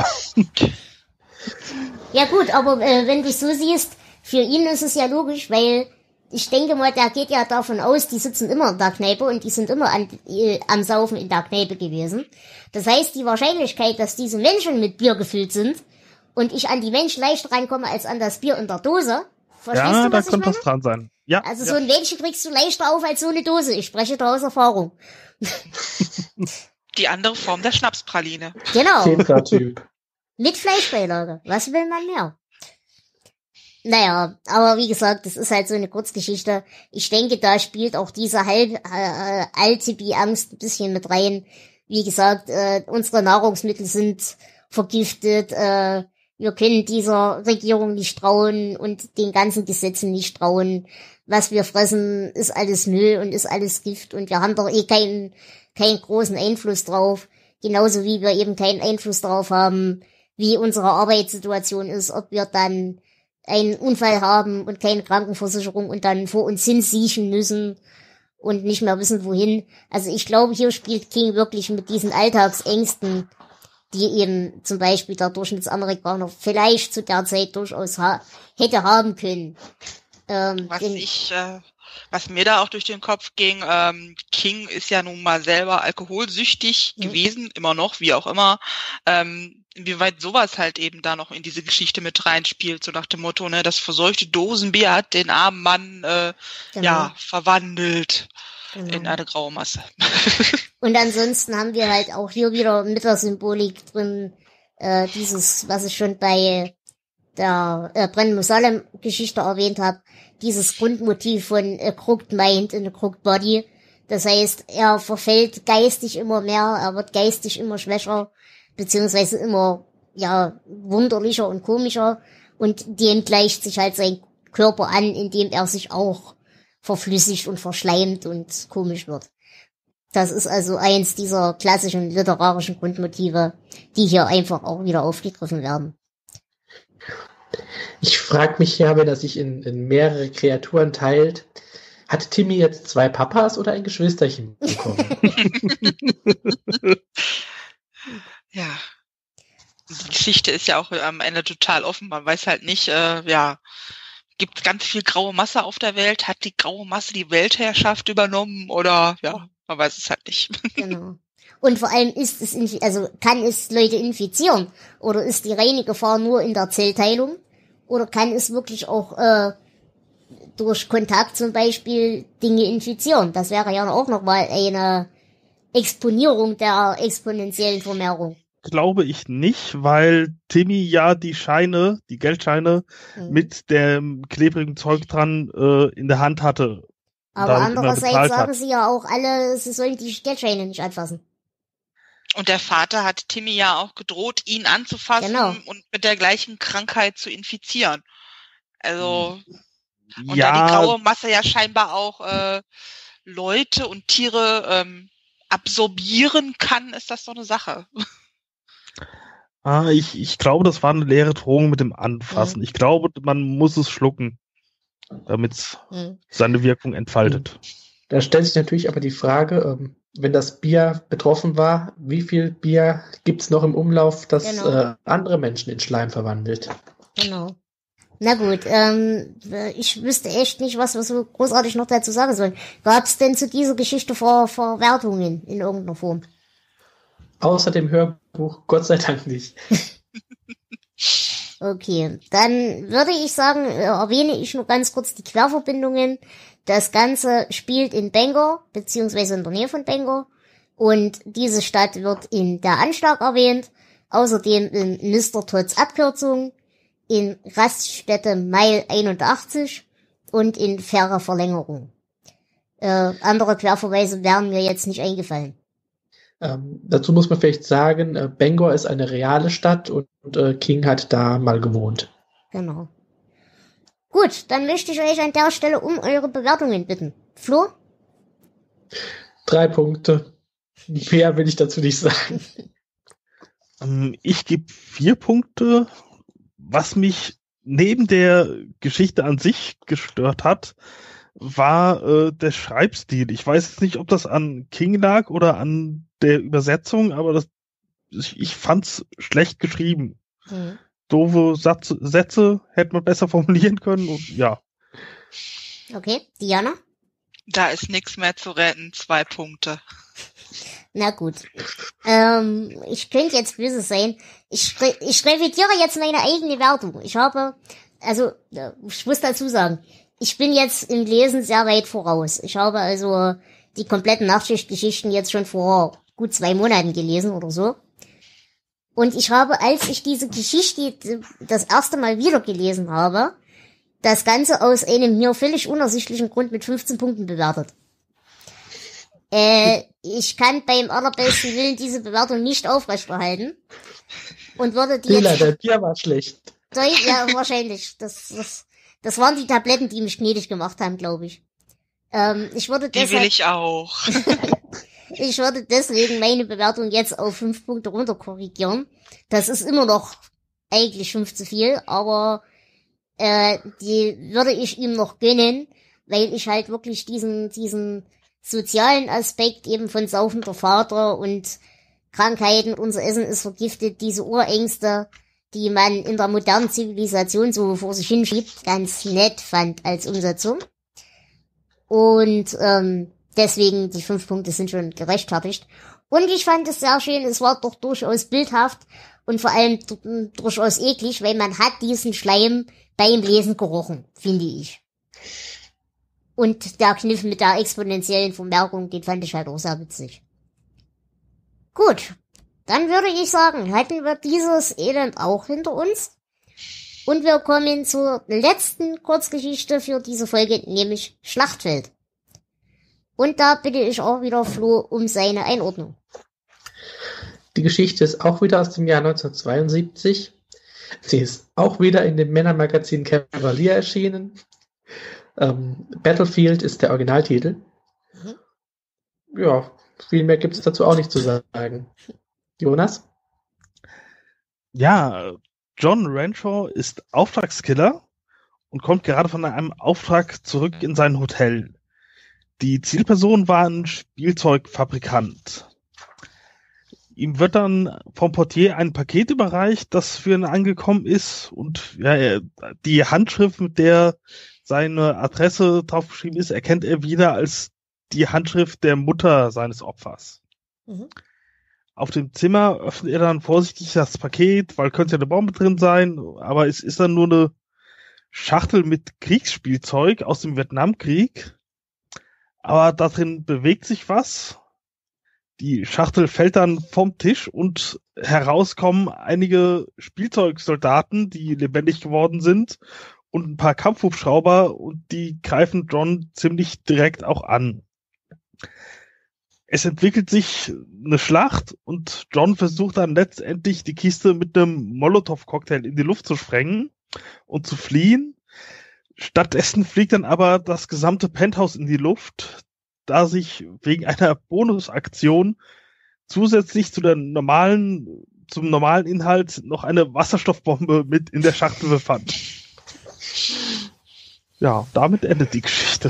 Ja gut, aber wenn du so siehst, für ihn ist es ja logisch, weil ich denke mal, der geht ja davon aus, die sitzen immer in der Kneipe und die sind immer am Saufen in der Kneipe gewesen. Das heißt, die Wahrscheinlichkeit, dass diese Menschen mit Bier gefüllt sind und ich an die Menschen leichter rankomme als an das Bier in der Dose. Verstehst du, was da ich könnte meine? was dran sein. Ja. Also so ein Männchen kriegst du leichter auf als so eine Dose. Ich spreche da aus Erfahrung. Die andere Form der Schnapspraline. Genau. Tetra-Typ. Mit Fleischbeilage. Was will man mehr? Naja, aber wie gesagt, das ist halt so eine Kurzgeschichte. Ich denke, da spielt auch diese Altibi-Angst ein bisschen mit rein. Wie gesagt, unsere Nahrungsmittel sind vergiftet. Wir können dieser Regierung nicht trauen und den ganzen Gesetzen nicht trauen. Was wir fressen, ist alles Müll und ist alles Gift und wir haben doch keinen großen Einfluss drauf. Genauso wie wir eben keinen Einfluss darauf haben, wie unsere Arbeitssituation ist, ob wir dann einen Unfall haben und keine Krankenversicherung und dann vor uns hin siechen müssen und nicht mehr wissen, wohin. Also ich glaube, hier spielt King wirklich mit diesen Alltagsängsten, die eben zum Beispiel der Durchschnittsamerikaner vielleicht zu der Zeit durchaus hätte haben können. Was mir da auch durch den Kopf ging, King ist ja nun mal selber alkoholsüchtig gewesen, immer noch, wie auch immer. Inwieweit sowas halt eben da noch in diese Geschichte mit reinspielt, so nach dem Motto, ne, das verseuchte Dosenbier hat den armen Mann verwandelt in eine graue Masse. Und ansonsten haben wir halt auch hier wieder mit der Symbolik drin, dieses, was ich schon bei der Brenn Musalem-Geschichte erwähnt habe, dieses Grundmotiv von a crooked mind in a crooked body. Das heißt, er verfällt geistig immer mehr, er wird geistig immer schwächer, beziehungsweise immer, wunderlicher und komischer, und dem gleicht sich halt sein Körper an, indem er sich auch verflüssigt und verschleimt und komisch wird. Das ist also eins dieser klassischen literarischen Grundmotive, die hier einfach auch wieder aufgegriffen werden. Ich frage mich ja, wenn er sich in mehrere Kreaturen teilt, hat Timmy jetzt 2 Papas oder ein Geschwisterchen bekommen? Ja. Die Geschichte ist ja auch am Ende total offen. Man weiß halt nicht, gibt ganz viel graue Masse auf der Welt? Hat die graue Masse die Weltherrschaft übernommen? Oder, man weiß es halt nicht. Genau. Und vor allem kann es Leute infizieren? Oder ist die reine Gefahr nur in der Zellteilung? Oder kann es wirklich auch durch Kontakt zum Beispiel Dinge infizieren? Das wäre ja auch nochmal eine Exponierung der exponentiellen Vermehrung. Glaube ich nicht, weil Timmy ja die Geldscheine mit dem klebrigen Zeug dran in der Hand hatte. Aber andererseits sagen sie ja auch alle, sie sollen die Geldscheine nicht anfassen. Und der Vater hat Timmy ja auch gedroht, ihn anzufassen und mit der gleichen Krankheit zu infizieren. Also, und da die graue Masse ja scheinbar auch Leute und Tiere absorbieren kann, ist das doch eine Sache. Ich glaube, das war eine leere Drohung mit dem Anfassen. Ich glaube, man muss es schlucken, damit es seine Wirkung entfaltet. Da stellt sich natürlich aber die Frage, wenn das Bier betroffen war, wie viel Bier gibt's noch im Umlauf, das andere Menschen in Schleim verwandelt? Genau. Na gut, ich wüsste echt nicht, was wir so großartig noch dazu sagen sollen. Gab's denn zu dieser Geschichte Verwertungen in irgendeiner Form? Außer dem Hörbuch, Gott sei Dank nicht. Okay, dann würde ich sagen, erwähne ich nur ganz kurz die Querverbindungen. Das Ganze spielt in Bangor, beziehungsweise in der Nähe von Bangor. Und diese Stadt wird in Der Anschlag erwähnt. Außerdem in Mr. Todds Abkürzung, in Raststätte Mile 81 und in Faire Verlängerung. Andere Querverweise wären mir jetzt nicht eingefallen. Dazu muss man vielleicht sagen, Bangor ist eine reale Stadt und King hat da mal gewohnt. Genau. Gut, dann möchte ich euch an der Stelle um eure Bewertungen bitten. Flo? 3 Punkte. Mehr will ich dazu nicht sagen. Ich gebe 4 Punkte. Was mich neben der Geschichte an sich gestört hat, war der Schreibstil. Ich weiß jetzt nicht, ob das an King lag oder an der Übersetzung, aber ich fand's schlecht geschrieben. Doofe Sätze hätte man besser formulieren können und ja. Okay, Diana? Da ist nichts mehr zu retten, 2 Punkte. Na gut. Ich könnte jetzt böse sein. Ich revidiere jetzt meine eigene Wertung. Ich muss dazu sagen, ich bin jetzt im Lesen sehr weit voraus. Ich habe also die kompletten Nachtschichtgeschichten jetzt schon vor gut 2 Monaten gelesen oder so. Und ich habe, als ich diese Geschichte das erste Mal wieder gelesen habe, das Ganze aus einem mir völlig unersichtlichen Grund mit 15 Punkten bewertet. Ich kann beim allerbesten Willen diese Bewertung nicht aufrechterhalten. Und würde die Fehler, der Bier war schlecht. Ja, wahrscheinlich. Das waren die Tabletten, die mich gnädig gemacht haben, glaube ich. Die will ich auch. Ich würde deswegen meine Bewertung jetzt auf 5 Punkte runter korrigieren. Das ist immer noch eigentlich 5 zu viel, aber die würde ich ihm noch gönnen, weil ich halt wirklich diesen sozialen Aspekt eben von saufender Vater und Krankheiten, unser Essen ist vergiftet, diese Urängste, die man in der modernen Zivilisation so vor sich hinschiebt, ganz nett fand als Umsetzung. Und deswegen, die 5 Punkte sind schon gerechtfertigt. Und ich fand es sehr schön, es war doch durchaus bildhaft und vor allem durchaus eklig, weil man hat diesen Schleim beim Lesen gerochen, finde ich. Und der Kniff mit der exponentiellen Vermerkung, den fand ich halt auch sehr witzig. Gut, dann würde ich sagen, hatten wir dieses Elend auch hinter uns. Und wir kommen zur letzten Kurzgeschichte für diese Folge, nämlich Schlachtfeld. Und da bitte ich auch wieder Flo um seine Einordnung. Die Geschichte ist auch wieder aus dem Jahr 1972. Sie ist auch wieder in dem Männermagazin Cavalier erschienen. Battlefield ist der Originaltitel. Ja, viel mehr gibt es dazu auch nicht zu sagen. Jonas? Ja, John Renshaw ist Auftragskiller und kommt gerade von einem Auftrag zurück in sein Hotel. Die Zielperson war ein Spielzeugfabrikant. Ihm wird dann vom Portier ein Paket überreicht, das für ihn angekommen ist und ja, die Handschrift, mit der seine Adresse draufgeschrieben ist, erkennt er wieder als die Handschrift der Mutter seines Opfers. Mhm. Auf dem Zimmer öffnet er dann vorsichtig das Paket, weil könnte ja eine Bombe drin sein, aber es ist dann nur eine Schachtel mit Kriegsspielzeug aus dem Vietnamkrieg. Aber da drin bewegt sich was. Die Schachtel fällt dann vom Tisch und herauskommen einige Spielzeugsoldaten, die lebendig geworden sind und ein paar Kampfhubschrauber und die greifen John ziemlich direkt auch an. Es entwickelt sich eine Schlacht und John versucht dann letztendlich die Kiste mit einem Molotow-Cocktail in die Luft zu sprengen und zu fliehen. Stattdessen fliegt dann aber das gesamte Penthouse in die Luft, da sich wegen einer Bonusaktion zusätzlich zum normalen Inhalt noch eine Wasserstoffbombe mit in der Schachtel befand. Ja, damit endet die Geschichte.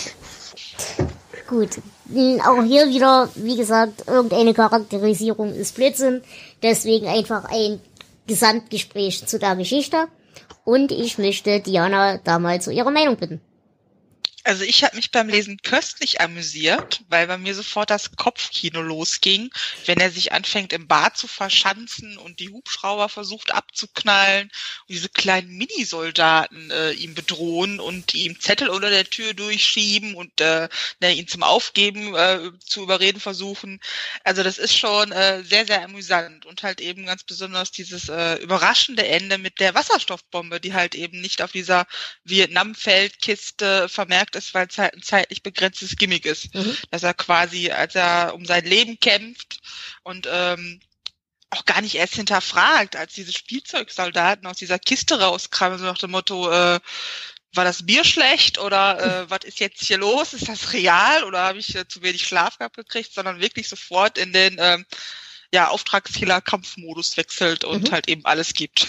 Gut, auch hier wieder, wie gesagt, irgendeine Charakterisierung ist Blödsinn, deswegen einfach ein Gesamtgespräch zu der Geschichte. Und ich möchte Diana da mal zu ihrer Meinung bitten. Also ich habe mich beim Lesen köstlich amüsiert, weil bei mir sofort das Kopfkino losging, wenn er sich anfängt im Bad zu verschanzen und die Hubschrauber versucht abzuknallen und diese kleinen Minisoldaten ihn bedrohen und ihm Zettel unter der Tür durchschieben und ihn zum Aufgeben zu überreden versuchen. Also das ist schon sehr, sehr amüsant und halt eben ganz besonders dieses überraschende Ende mit der Wasserstoffbombe, die halt eben nicht auf dieser Vietnam-Feldkiste vermerkt ist, weil es halt ein zeitlich begrenztes Gimmick ist. Mhm. Dass er quasi, als er um sein Leben kämpft und auch gar nicht erst hinterfragt, als diese Spielzeugsoldaten aus dieser Kiste rauskramen, so nach dem Motto, war das Bier schlecht oder was ist jetzt hier los? Ist das real oder habe ich zu wenig Schlaf gehabt gekriegt? Sondern wirklich sofort in den Auftragskiller-Kampfmodus wechselt und halt eben alles gibt.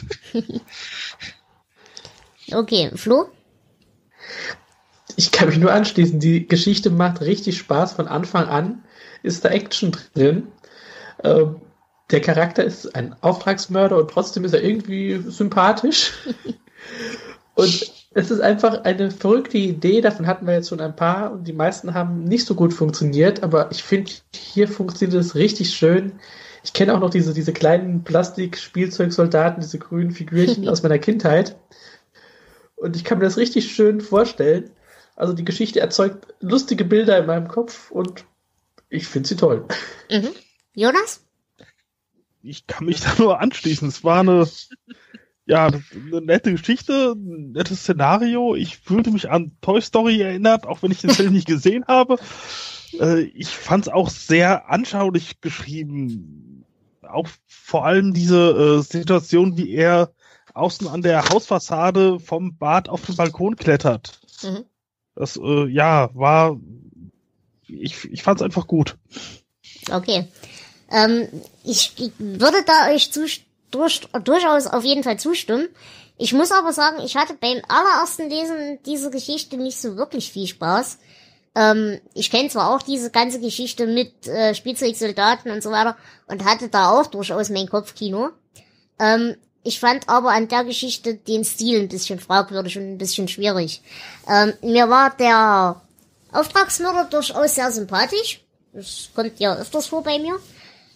Okay, Flo? Ich kann mich nur anschließen. Die Geschichte macht richtig Spaß. Von Anfang an ist da Action drin. Der Charakter ist ein Auftragsmörder und trotzdem ist er irgendwie sympathisch. Und es ist einfach eine verrückte Idee. Davon hatten wir jetzt schon ein paar und die meisten haben nicht so gut funktioniert. Aber ich finde, hier funktioniert es richtig schön. Ich kenne auch noch diese kleinen Plastik-Spielzeugsoldaten, diese grünen Figürchen aus meiner Kindheit. Und ich kann mir das richtig schön vorstellen. Also die Geschichte erzeugt lustige Bilder in meinem Kopf und ich finde sie toll. Mhm. Jonas? Ich kann mich da nur anschließen. Es war eine nette Geschichte, ein nettes Szenario. Ich fühlte mich an Toy Story erinnert, auch wenn ich den Film nicht gesehen habe. Ich fand es auch sehr anschaulich geschrieben. Auch vor allem diese Situation, wie er außen an der Hausfassade vom Bad auf den Balkon klettert. Mhm. Das, war, ich fand's einfach gut. Okay. Ich würde da euch durchaus auf jeden Fall zustimmen. Ich muss aber sagen, ich hatte beim allerersten Lesen dieser Geschichte nicht so wirklich viel Spaß. Ich kenne zwar auch diese ganze Geschichte mit Spielzeugsoldaten und so weiter und hatte da auch durchaus mein Kopfkino. Ich fand aber an der Geschichte den Stil ein bisschen fragwürdig und ein bisschen schwierig. Mir war der Auftragsmörder durchaus sehr sympathisch. Das kommt ja öfters vor bei mir.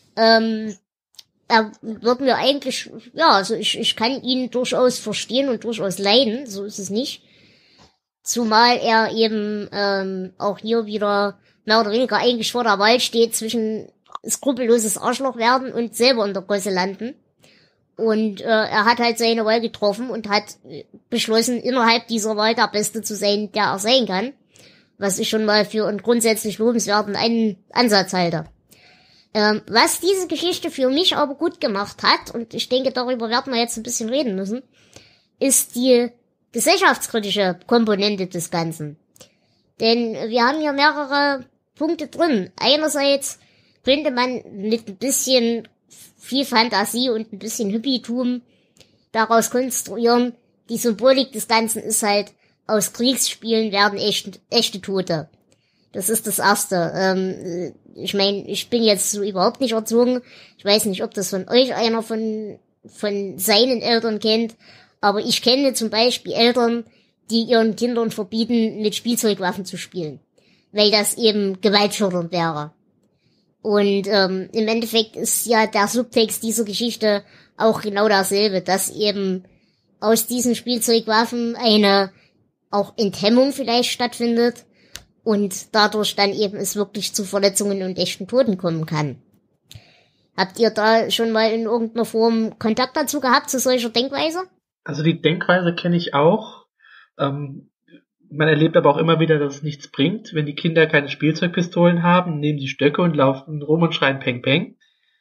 Er wird mir eigentlich, ja, also ich kann ihn durchaus verstehen und durchaus leiden, so ist es nicht. Zumal er eben auch hier wieder mehr oder weniger eigentlich vor der Wahl steht zwischen skrupelloses Arschloch werden und selber in der Gosse landen. Und er hat halt seine Wahl getroffen und hat beschlossen, innerhalb dieser Wahl der Beste zu sein, der er sein kann. Was ich schon mal für einen grundsätzlich lobenswerten Ansatz halte. Was diese Geschichte für mich aber gut gemacht hat, und ich denke, darüber werden wir jetzt ein bisschen reden müssen, ist die gesellschaftskritische Komponente des Ganzen. Denn wir haben hier mehrere Punkte drin. Einerseits könnte man mit ein bisschen viel Fantasie und ein bisschen Hippietum daraus konstruieren, die Symbolik des Ganzen ist halt, aus Kriegsspielen werden echte Tote. Das ist das Erste. Ich meine, ich bin jetzt so überhaupt nicht erzogen. Ich weiß nicht, ob das von euch einer von seinen Eltern kennt. Aber ich kenne zum Beispiel Eltern, die ihren Kindern verbieten, mit Spielzeugwaffen zu spielen. Weil das eben gewaltfördernd wäre. Und im Endeffekt ist ja der Subtext dieser Geschichte auch genau dasselbe. Dass eben aus diesen Spielzeugwaffen eine auch Enthemmung vielleicht stattfindet. Und dadurch dann eben es wirklich zu Verletzungen und echten Toten kommen kann. Habt ihr da schon mal in irgendeiner Form Kontakt dazu gehabt, zu solcher Denkweise? Also die Denkweise kenne ich auch. Man erlebt aber auch immer wieder, dass es nichts bringt. Wenn die Kinder keine Spielzeugpistolen haben, nehmen sie Stöcke und laufen rum und schreien Peng Peng.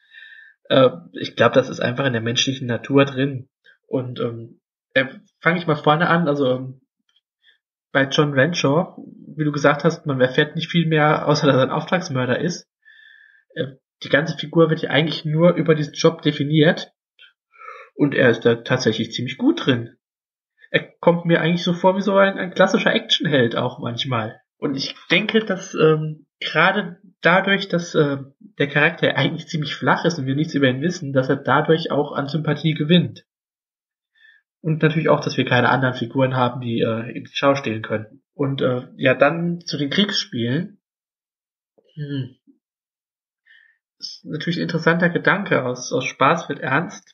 Ich glaube, das ist einfach in der menschlichen Natur drin. Und fange ich mal vorne an, also bei John Renshaw, wie du gesagt hast, man erfährt nicht viel mehr, außer dass er ein Auftragsmörder ist. Die ganze Figur wird ja eigentlich nur über diesen Job definiert. Und er ist da tatsächlich ziemlich gut drin. Er kommt mir eigentlich so vor wie so ein klassischer Actionheld auch manchmal. Und ich denke, dass gerade dadurch, dass der Charakter eigentlich ziemlich flach ist und wir nichts über ihn wissen, dass er dadurch auch an Sympathie gewinnt. Und natürlich auch, dass wir keine anderen Figuren haben, die ihm die Schau stehlen könnten. Und ja, dann zu den Kriegsspielen. Ist natürlich ein interessanter Gedanke. Aus Spaß wird ernst.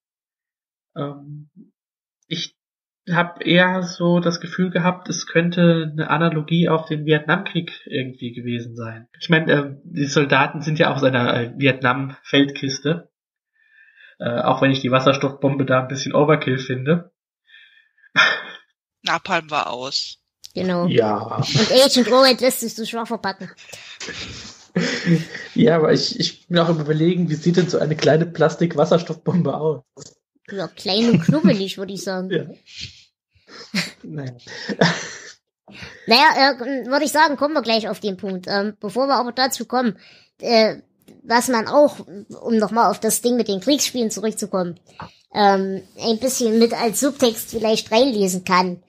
Ich habe eher so das Gefühl gehabt, es könnte eine Analogie auf den Vietnamkrieg irgendwie gewesen sein. Ich meine, die Soldaten sind ja aus einer Vietnam-Feldkiste. Auch wenn ich die Wasserstoffbombe da ein bisschen Overkill finde. Napalm war aus. Genau. Ja. Und Agent Orange lässt sich so schwach verpacken. Ja, aber ich bin auch im Überlegen, wie sieht denn so eine kleine Plastik-Wasserstoffbombe aus? Ja, klein und knubbelig, würde ich sagen. Ja. Naja. Würde ich sagen, kommen wir gleich auf den Punkt. Bevor wir aber dazu kommen, was man auch, um nochmal auf das Ding mit den Kriegsspielen zurückzukommen, ein bisschen mit als Subtext vielleicht reinlesen kann.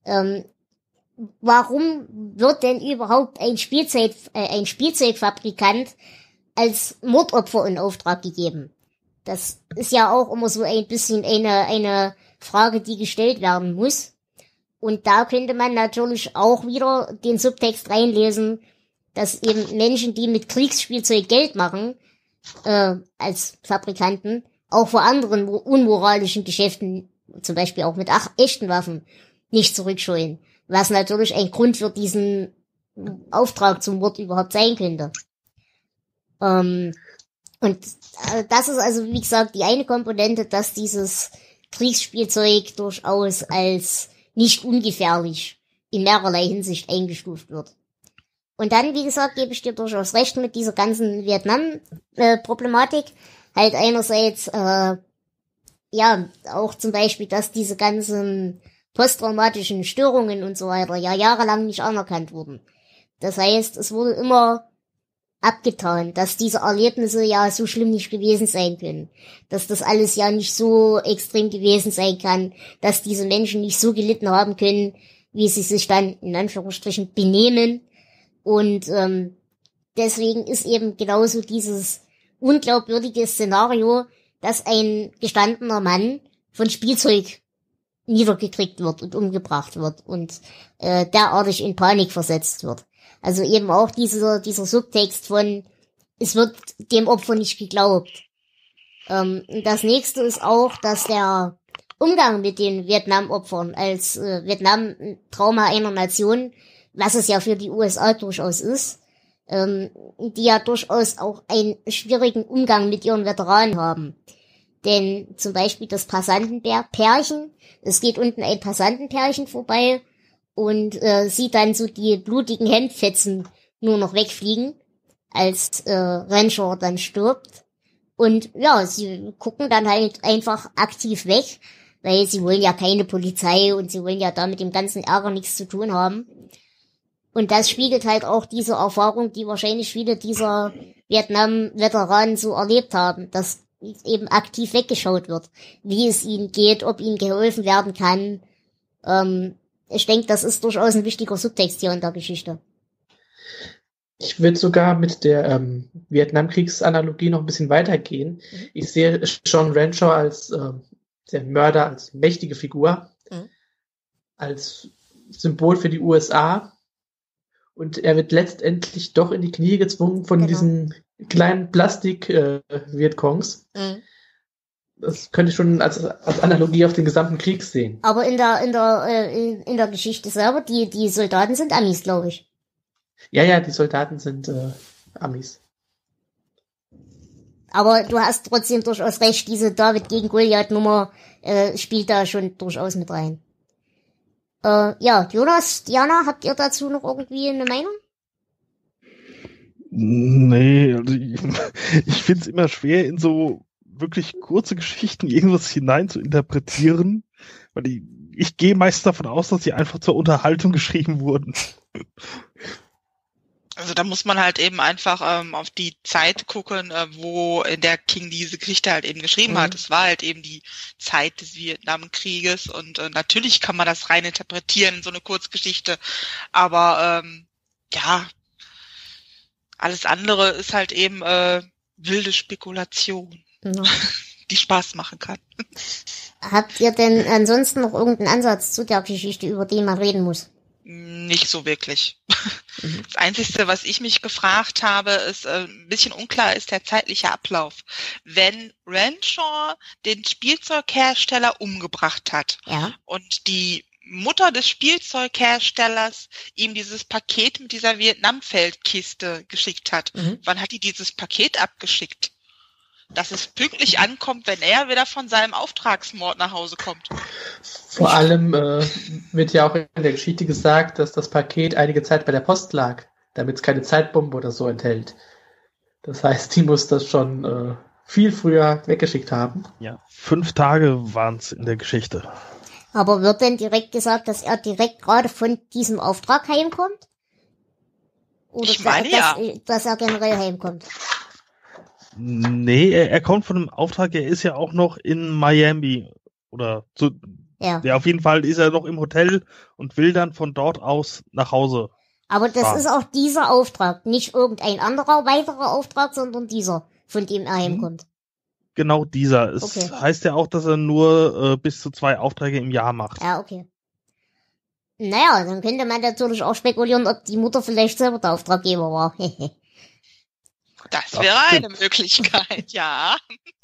Warum wird denn überhaupt ein Spielzeugfabrikant als Mordopfer in Auftrag gegeben? Das ist ja auch immer so ein bisschen eine Frage, die gestellt werden muss. Und da könnte man natürlich auch wieder den Subtext reinlesen, dass eben Menschen, die mit Kriegsspielzeug Geld machen, als Fabrikanten, auch vor anderen unmoralischen Geschäften, zum Beispiel auch mit echten Waffen, nicht zurückscheuen. Was natürlich ein Grund für diesen Auftrag zum Mord überhaupt sein könnte. Und das ist also, wie gesagt, die eine Komponente, dass dieses Kriegsspielzeug durchaus als nicht ungefährlich in mehrerlei Hinsicht eingestuft wird. Und dann, wie gesagt, gebe ich dir durchaus recht mit dieser ganzen Vietnam-Problematik. Halt einerseits, ja, auch zum Beispiel, dass diese ganzen posttraumatischen Störungen und so weiter ja jahrelang nicht anerkannt wurden. Das heißt, es wurde immer abgetan, dass diese Erlebnisse ja so schlimm nicht gewesen sein können, dass das alles ja nicht so extrem gewesen sein kann, dass diese Menschen nicht so gelitten haben können, wie sie sich dann in Anführungsstrichen benehmen. Und deswegen ist eben genauso dieses unglaubwürdige Szenario, dass ein gestandener Mann von Spielzeug niedergekriegt wird und umgebracht wird und derartig in Panik versetzt wird. Also eben auch dieser Subtext von, es wird dem Opfer nicht geglaubt. Das nächste ist auch, dass der Umgang mit den Vietnam-Opfern als Vietnam-Trauma einer Nation, was es ja für die USA durchaus ist, die ja durchaus auch einen schwierigen Umgang mit ihren Veteranen haben. Denn zum Beispiel das Passantenpärchen, es geht unten ein Passantenpärchen vorbei und sieht dann so die blutigen Hemdfetzen nur noch wegfliegen, als Renshaw dann stirbt. Und ja, sie gucken dann halt einfach aktiv weg, weil sie wollen ja keine Polizei und sie wollen ja da mit dem ganzen Ärger nichts zu tun haben. Und das spiegelt halt auch diese Erfahrung, die wahrscheinlich viele dieser Vietnam-Veteranen so erlebt haben, dass eben aktiv weggeschaut wird, wie es ihnen geht, ob ihnen geholfen werden kann. Ich denke, das ist durchaus ein wichtiger Subtext hier in der Geschichte. Ich würde sogar mit der Vietnamkriegsanalogie noch ein bisschen weitergehen. Ich sehe John Renshaw als der Mörder, als mächtige Figur, als Symbol für die USA. Und er wird letztendlich doch in die Knie gezwungen von diesen kleinen Plastik-Vietcongs. Das könnte ich schon als Analogie auf den gesamten Krieg sehen. Aber in der Geschichte selber, die Soldaten sind Amis, glaube ich. Ja, die Soldaten sind Amis. Aber du hast trotzdem durchaus recht, diese David gegen Goliath-Nummer spielt da schon durchaus mit rein. Ja, Jonas, Diana, habt ihr dazu noch irgendwie eine Meinung? Nee, also ich finde es immer schwer, in so wirklich kurze Geschichten irgendwas hinein zu interpretieren, weil ich gehe meist davon aus, dass sie einfach zur Unterhaltung geschrieben wurden. Also da muss man halt eben einfach auf die Zeit gucken, wo in der King diese Geschichte halt eben geschrieben hat. Es war halt eben die Zeit des Vietnamkrieges und natürlich kann man das rein interpretieren in so eine Kurzgeschichte, aber ja, alles andere ist halt eben wilde Spekulation, die Spaß machen kann. Habt ihr denn ansonsten noch irgendeinen Ansatz zu der Geschichte, über den man reden muss? Nicht so wirklich. Das Einzige, was ich mich gefragt habe, ist, ein bisschen unklar ist der zeitliche Ablauf. Wenn Renshaw den Spielzeughersteller umgebracht hat und die Mutter des Spielzeugherstellers ihm dieses Paket mit dieser Vietnamfeldkiste geschickt hat, wann hat die dieses Paket abgeschickt? Dass es pünktlich ankommt, wenn er wieder von seinem Auftragsmord nach Hause kommt. Vor allem wird ja auch in der Geschichte gesagt, dass das Paket einige Zeit bei der Post lag, damit es keine Zeitbombe oder so enthält. Das heißt, die muss das schon viel früher weggeschickt haben. Ja, 5 Tage waren es in der Geschichte. Aber wird denn direkt gesagt, dass er direkt gerade von diesem Auftrag heimkommt? Oder ich meine, dass er generell heimkommt? Nee, er kommt von einem Auftrag, er ist ja auch noch in Miami. Oder so. Ja, auf jeden Fall ist er noch im Hotel und will dann von dort aus nach Hause. Aber das ist auch dieser Auftrag, nicht irgendein anderer weiterer Auftrag, sondern dieser, von dem er heimkommt. Genau dieser. Es heißt ja auch, dass er nur bis zu 2 Aufträge im Jahr macht. Ja, okay. Naja, dann könnte man natürlich auch spekulieren, ob die Mutter vielleicht selber der Auftraggeber war. Das wäre eine Möglichkeit, ja.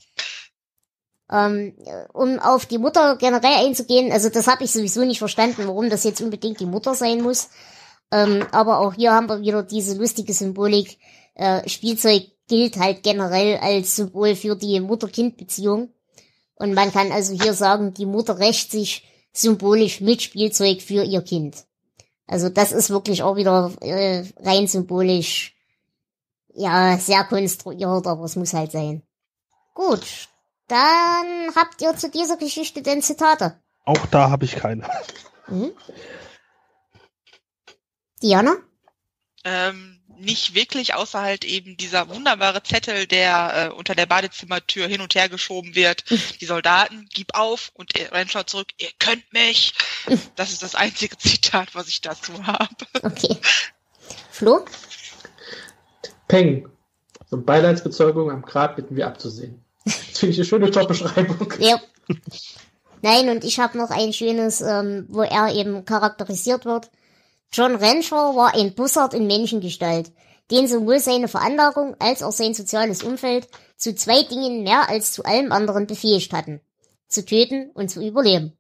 Um auf die Mutter generell einzugehen, also das habe ich sowieso nicht verstanden, warum das jetzt unbedingt die Mutter sein muss. Aber auch hier haben wir wieder diese lustige Symbolik. Spielzeug gilt halt generell als Symbol für die Mutter-Kind-Beziehung. Und man kann also hier sagen, die Mutter rächt sich symbolisch mit Spielzeug für ihr Kind. Also das ist wirklich auch wieder rein symbolisch, ja, sehr konstruiert, aber es muss halt sein. Gut, dann habt ihr zu dieser Geschichte denn Zitate? Auch da habe ich keine. Diana? Nicht wirklich, außer halt eben dieser wunderbare Zettel, der unter der Badezimmertür hin und her geschoben wird. Die Soldaten, gib auf, und er schaut zurück, ihr könnt mich. Das ist das einzige Zitat, was ich dazu habe. Okay. Flo? Peng. So Beileidsbezeugung am Grab bitten wir abzusehen. Das finde ich eine schöne Jobbeschreibung. Ja. Nein, und ich habe noch ein schönes, wo er eben charakterisiert wird. John Renshaw war ein Bussard in Menschengestalt, den sowohl seine Veranlagung als auch sein soziales Umfeld zu 2 Dingen mehr als zu allem anderen befähigt hatten. Zu töten und zu überleben.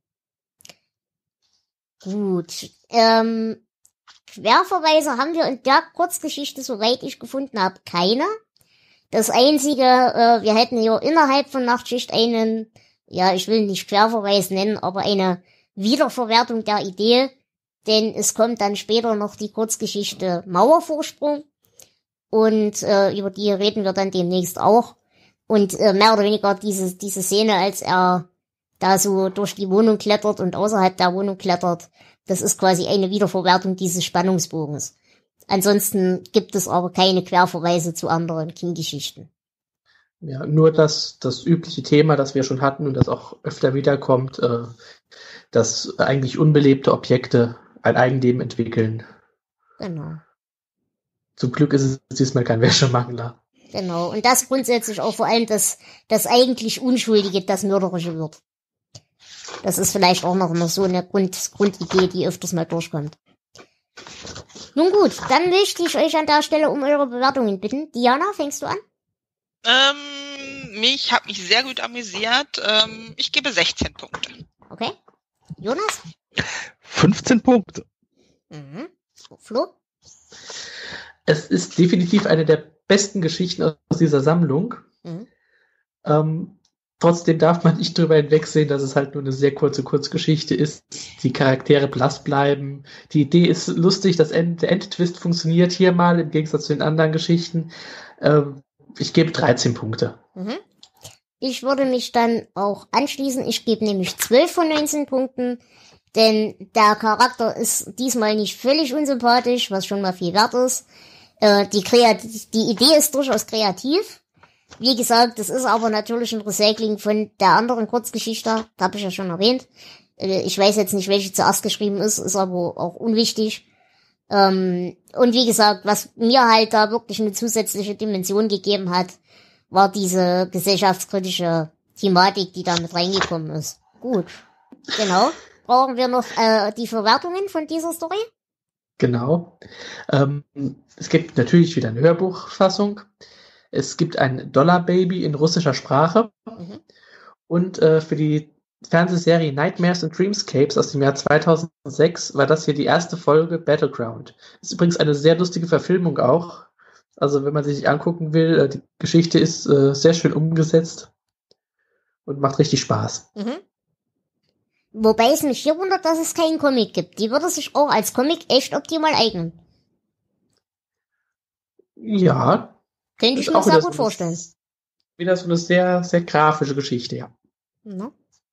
Gut. Querverweise haben wir in der Kurzgeschichte, soweit ich gefunden habe, keine. Das Einzige, wir hätten hier innerhalb von Nachtschicht einen, ja, ich will nicht Querverweis nennen, aber eine Wiederverwertung der Idee, denn es kommt dann später noch die Kurzgeschichte Mauervorsprung und über die reden wir dann demnächst auch. Und mehr oder weniger diese Szene, als er da so durch die Wohnung klettert und außerhalb der Wohnung klettert, das ist quasi eine Wiederverwertung dieses Spannungsbogens. Ansonsten gibt es aber keine Querverweise zu anderen King-Geschichten. Ja, nur das übliche Thema, das wir schon hatten und das auch öfter wiederkommt, dass eigentlich unbelebte Objekte ein Eigenleben entwickeln. Genau. Zum Glück ist es diesmal kein Wäschemangler. Genau. Und das grundsätzlich auch vor allem das eigentlich Unschuldige, das Mörderische wird. Das ist vielleicht auch noch so eine Grundidee, die öfters mal durchkommt. Nun gut, dann möchte ich euch an der Stelle um eure Bewertungen bitten. Diana, fängst du an? Ich habe mich sehr gut amüsiert. Ich gebe 16 Punkte. Okay. Jonas? 15 Punkte. Mhm. Flo? Es ist definitiv eine der besten Geschichten aus dieser Sammlung. Mhm. Trotzdem darf man nicht drüber hinwegsehen, dass es halt nur eine sehr kurze Kurzgeschichte ist. Die Charaktere blass bleiben. Die Idee ist lustig, der Endtwist funktioniert hier mal im Gegensatz zu den anderen Geschichten. Ich gebe 13 Punkte. Mhm. Ich würde mich dann auch anschließen. Ich gebe nämlich 12 von 19 Punkten, denn der Charakter ist diesmal nicht völlig unsympathisch, was schon mal viel wert ist. Die Idee ist durchaus kreativ. Wie gesagt, das ist aber natürlich ein Recycling von der anderen Kurzgeschichte, das habe ich ja schon erwähnt. Ich weiß jetzt nicht, welche zuerst geschrieben ist aber auch unwichtig. Und wie gesagt, was mir halt da wirklich eine zusätzliche Dimension gegeben hat, war diese gesellschaftskritische Thematik, die da mit reingekommen ist. Gut, genau. Brauchen wir noch die Verwertungen von dieser Story? Genau. Es gibt natürlich wieder eine Hörbuchfassung. Es gibt ein Dollar-Baby in russischer Sprache. Mhm. Und für die Fernsehserie Nightmares and Dreamscapes aus dem Jahr 2006 war das hier die erste Folge Battleground. Ist übrigens eine sehr lustige Verfilmung auch. Also wenn man sich angucken will, die Geschichte ist sehr schön umgesetzt und macht richtig Spaß. Mhm. Wobei es mich hier wundert, dass es keinen Comic gibt. Die würde sich auch als Comic echt optimal eignen. Ja. Könnte ich mir sehr gut vorstellen. Wieder so eine sehr, sehr grafische Geschichte, ja. No.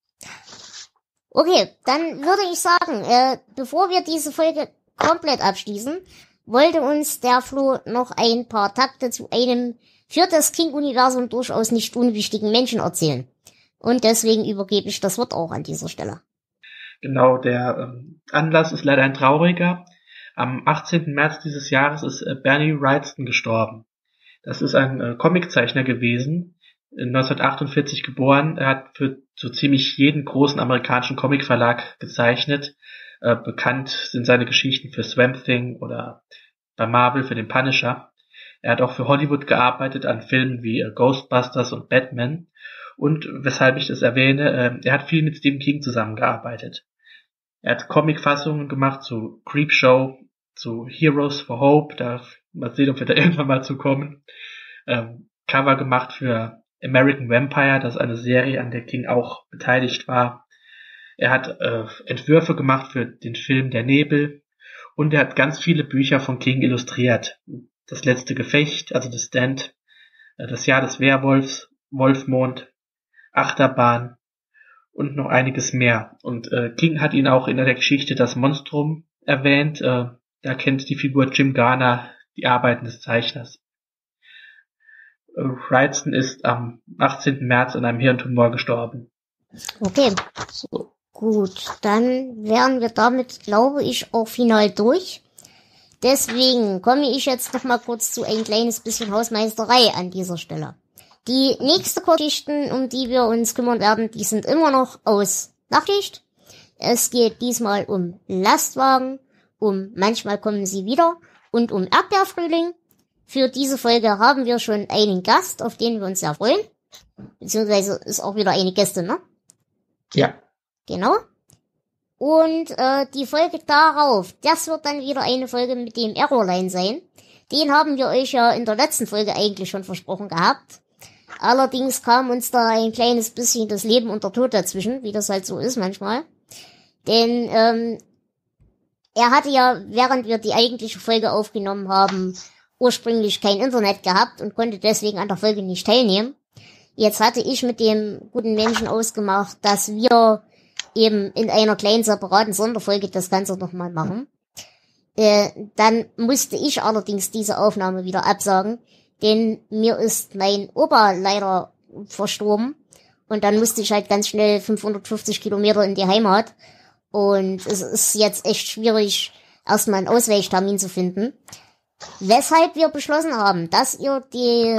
Okay, dann würde ich sagen, bevor wir diese Folge komplett abschließen, wollte uns der Flo noch ein paar Takte zu einem für das King-Universum durchaus nicht unwichtigen Menschen erzählen. Und deswegen übergebe ich das Wort auch an dieser Stelle. Genau, der Anlass ist leider ein trauriger. Am 18. März dieses Jahres ist Bernie Wrightson gestorben. Das ist ein Comiczeichner gewesen, 1948 geboren. Er hat für so ziemlich jeden großen amerikanischen Comicverlag gezeichnet. Bekannt sind seine Geschichten für Swamp Thing oder bei Marvel für den Punisher. Er hat auch für Hollywood gearbeitet an Filmen wie Ghostbusters und Batman. Und weshalb ich das erwähne, er hat viel mit Stephen King zusammengearbeitet. Er hat Comicfassungen gemacht zu Creepshow, zu Heroes for Hope, da mal sehen, ob wir da irgendwann mal zu kommen. Cover gemacht für American Vampire, das ist eine Serie, an der King auch beteiligt war. Er hat Entwürfe gemacht für den Film Der Nebel und er hat ganz viele Bücher von King illustriert. Das letzte Gefecht, also The Stand, das Jahr des Werwolfs, Wolfmond, Achterbahn und noch einiges mehr. Und King hat ihn auch in der Geschichte Das Monstrum erwähnt. Da kennt die Figur Jim Garner die Arbeiten des Zeichners. Wrightson ist am 18. März an einem Hirntumor gestorben. Okay. So. Gut, dann wären wir damit, glaube ich, auch final durch. Deswegen komme ich jetzt noch mal kurz zu ein kleines bisschen Hausmeisterei an dieser Stelle. Die nächste Kurzgeschichten, um die wir uns kümmern werden, die sind immer noch aus Nachricht. Es geht diesmal um Lastwagen, um Manchmal kommen sie wieder und um Erdbeerfrühling. Für diese Folge haben wir schon einen Gast, auf den wir uns sehr freuen. Beziehungsweise ist auch wieder eine Gästin, ne? Ja. Genau. Und die Folge darauf, das wird dann wieder eine Folge mit dem Errorline sein. Den haben wir euch ja in der letzten Folge eigentlich schon versprochen gehabt. Allerdings kam uns da ein kleines bisschen das Leben und der Tod dazwischen, wie das halt so ist manchmal. Denn er hatte ja, während wir die eigentliche Folge aufgenommen haben, ursprünglich kein Internet gehabt und konnte deswegen an der Folge nicht teilnehmen. Jetzt hatte ich mit dem guten Menschen ausgemacht, dass wir eben in einer kleinen separaten Sonderfolge das Ganze nochmal machen. Dann musste ich allerdings diese Aufnahme wieder absagen, denn mir ist mein Opa leider verstorben und dann musste ich halt ganz schnell 550 Kilometer in die Heimat und es ist jetzt echt schwierig, erstmal einen Ausweichtermin zu finden, weshalb wir beschlossen haben, dass ihr die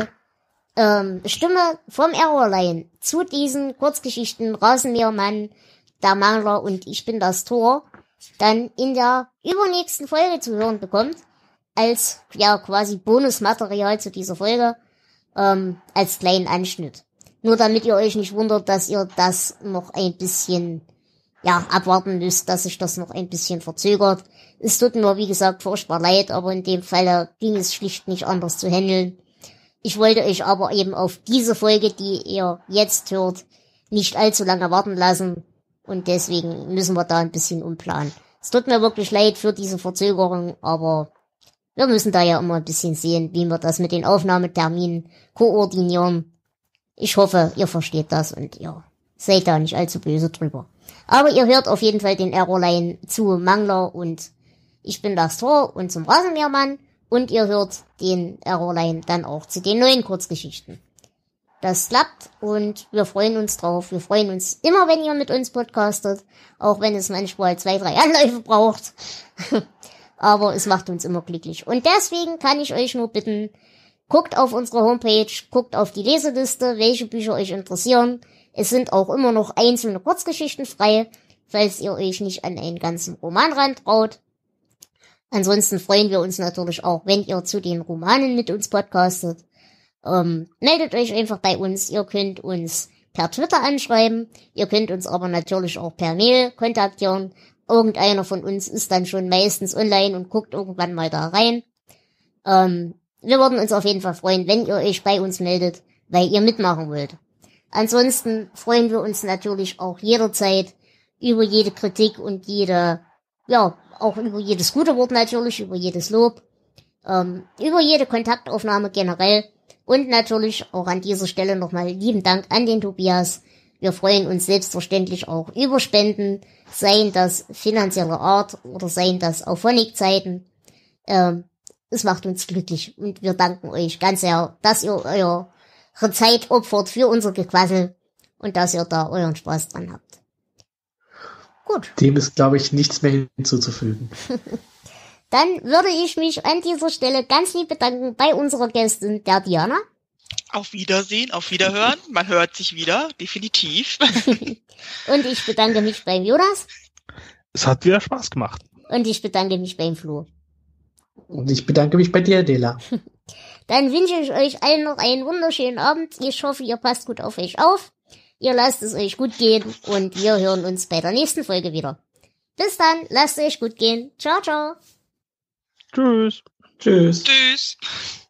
Stimme vom Errorline zu diesen Kurzgeschichten Rasenmähermann, der Mangler und Ich bin das Tor dann in der übernächsten Folge zu hören bekommt, als ja quasi Bonusmaterial zu dieser Folge, als kleinen Anschnitt. Nur damit ihr euch nicht wundert, dass ihr das noch ein bisschen abwarten müsst, dass sich das noch ein bisschen verzögert. Es tut mir, wie gesagt, furchtbar leid, aber in dem Falle ging es schlicht nicht anders zu handeln. Ich wollte euch aber eben auf diese Folge, die ihr jetzt hört, nicht allzu lange warten lassen und deswegen müssen wir da ein bisschen umplanen. Es tut mir wirklich leid für diese Verzögerung, aber wir müssen da ja immer ein bisschen sehen, wie wir das mit den Aufnahmeterminen koordinieren. Ich hoffe, ihr versteht das und ihr seid da nicht allzu böse drüber. Aber ihr hört auf jeden Fall den Errorline zu Mangler und Ich bin das Tor und zum Rasenmähermann. Und ihr hört den Errorline dann auch zu den neuen Kurzgeschichten. Das klappt und wir freuen uns drauf. Wir freuen uns immer, wenn ihr mit uns podcastet, auch wenn es manchmal 2-3 Anläufe braucht. Aber es macht uns immer glücklich. Und deswegen kann ich euch nur bitten, guckt auf unsere Homepage, guckt auf die Leseliste, welche Bücher euch interessieren. Es sind auch immer noch einzelne Kurzgeschichten frei, falls ihr euch nicht an einen ganzen Roman rantraut. Ansonsten freuen wir uns natürlich auch, wenn ihr zu den Romanen mit uns podcastet. Meldet euch einfach bei uns. Ihr könnt uns per Twitter anschreiben. Ihr könnt uns aber natürlich auch per Mail kontaktieren. Irgendeiner von uns ist dann schon meistens online und guckt irgendwann mal da rein. Wir würden uns auf jeden Fall freuen, wenn ihr euch bei uns meldet, weil ihr mitmachen wollt. Ansonsten freuen wir uns natürlich auch jederzeit über jede Kritik und auch über jedes gute Wort natürlich, über jedes Lob, über jede Kontaktaufnahme generell und natürlich auch an dieser Stelle nochmal lieben Dank an den Tobias. Wir freuen uns selbstverständlich auch über Spenden, seien das finanzieller Art oder seien das auf Phonic-Zeiten. Es macht uns glücklich und wir danken euch ganz sehr, dass ihr eure Zeit opfert für unser Gequassel und dass ihr da euren Spaß dran habt. Gut. Dem ist, glaube ich, nichts mehr hinzuzufügen. Dann würde ich mich an dieser Stelle ganz lieb bedanken bei unserer Gästin, der Diana. Auf Wiedersehen, auf Wiederhören. Man hört sich wieder, definitiv. Und ich bedanke mich beim Jonas. Es hat wieder Spaß gemacht. Und ich bedanke mich beim Flo. Und ich bedanke mich bei dir, Dela. Dann wünsche ich euch allen noch einen wunderschönen Abend. Ich hoffe, ihr passt gut auf euch auf. Ihr lasst es euch gut gehen und wir hören uns bei der nächsten Folge wieder. Bis dann, lasst es euch gut gehen. Ciao, ciao. Tschüss. Tschüss. Tschüss.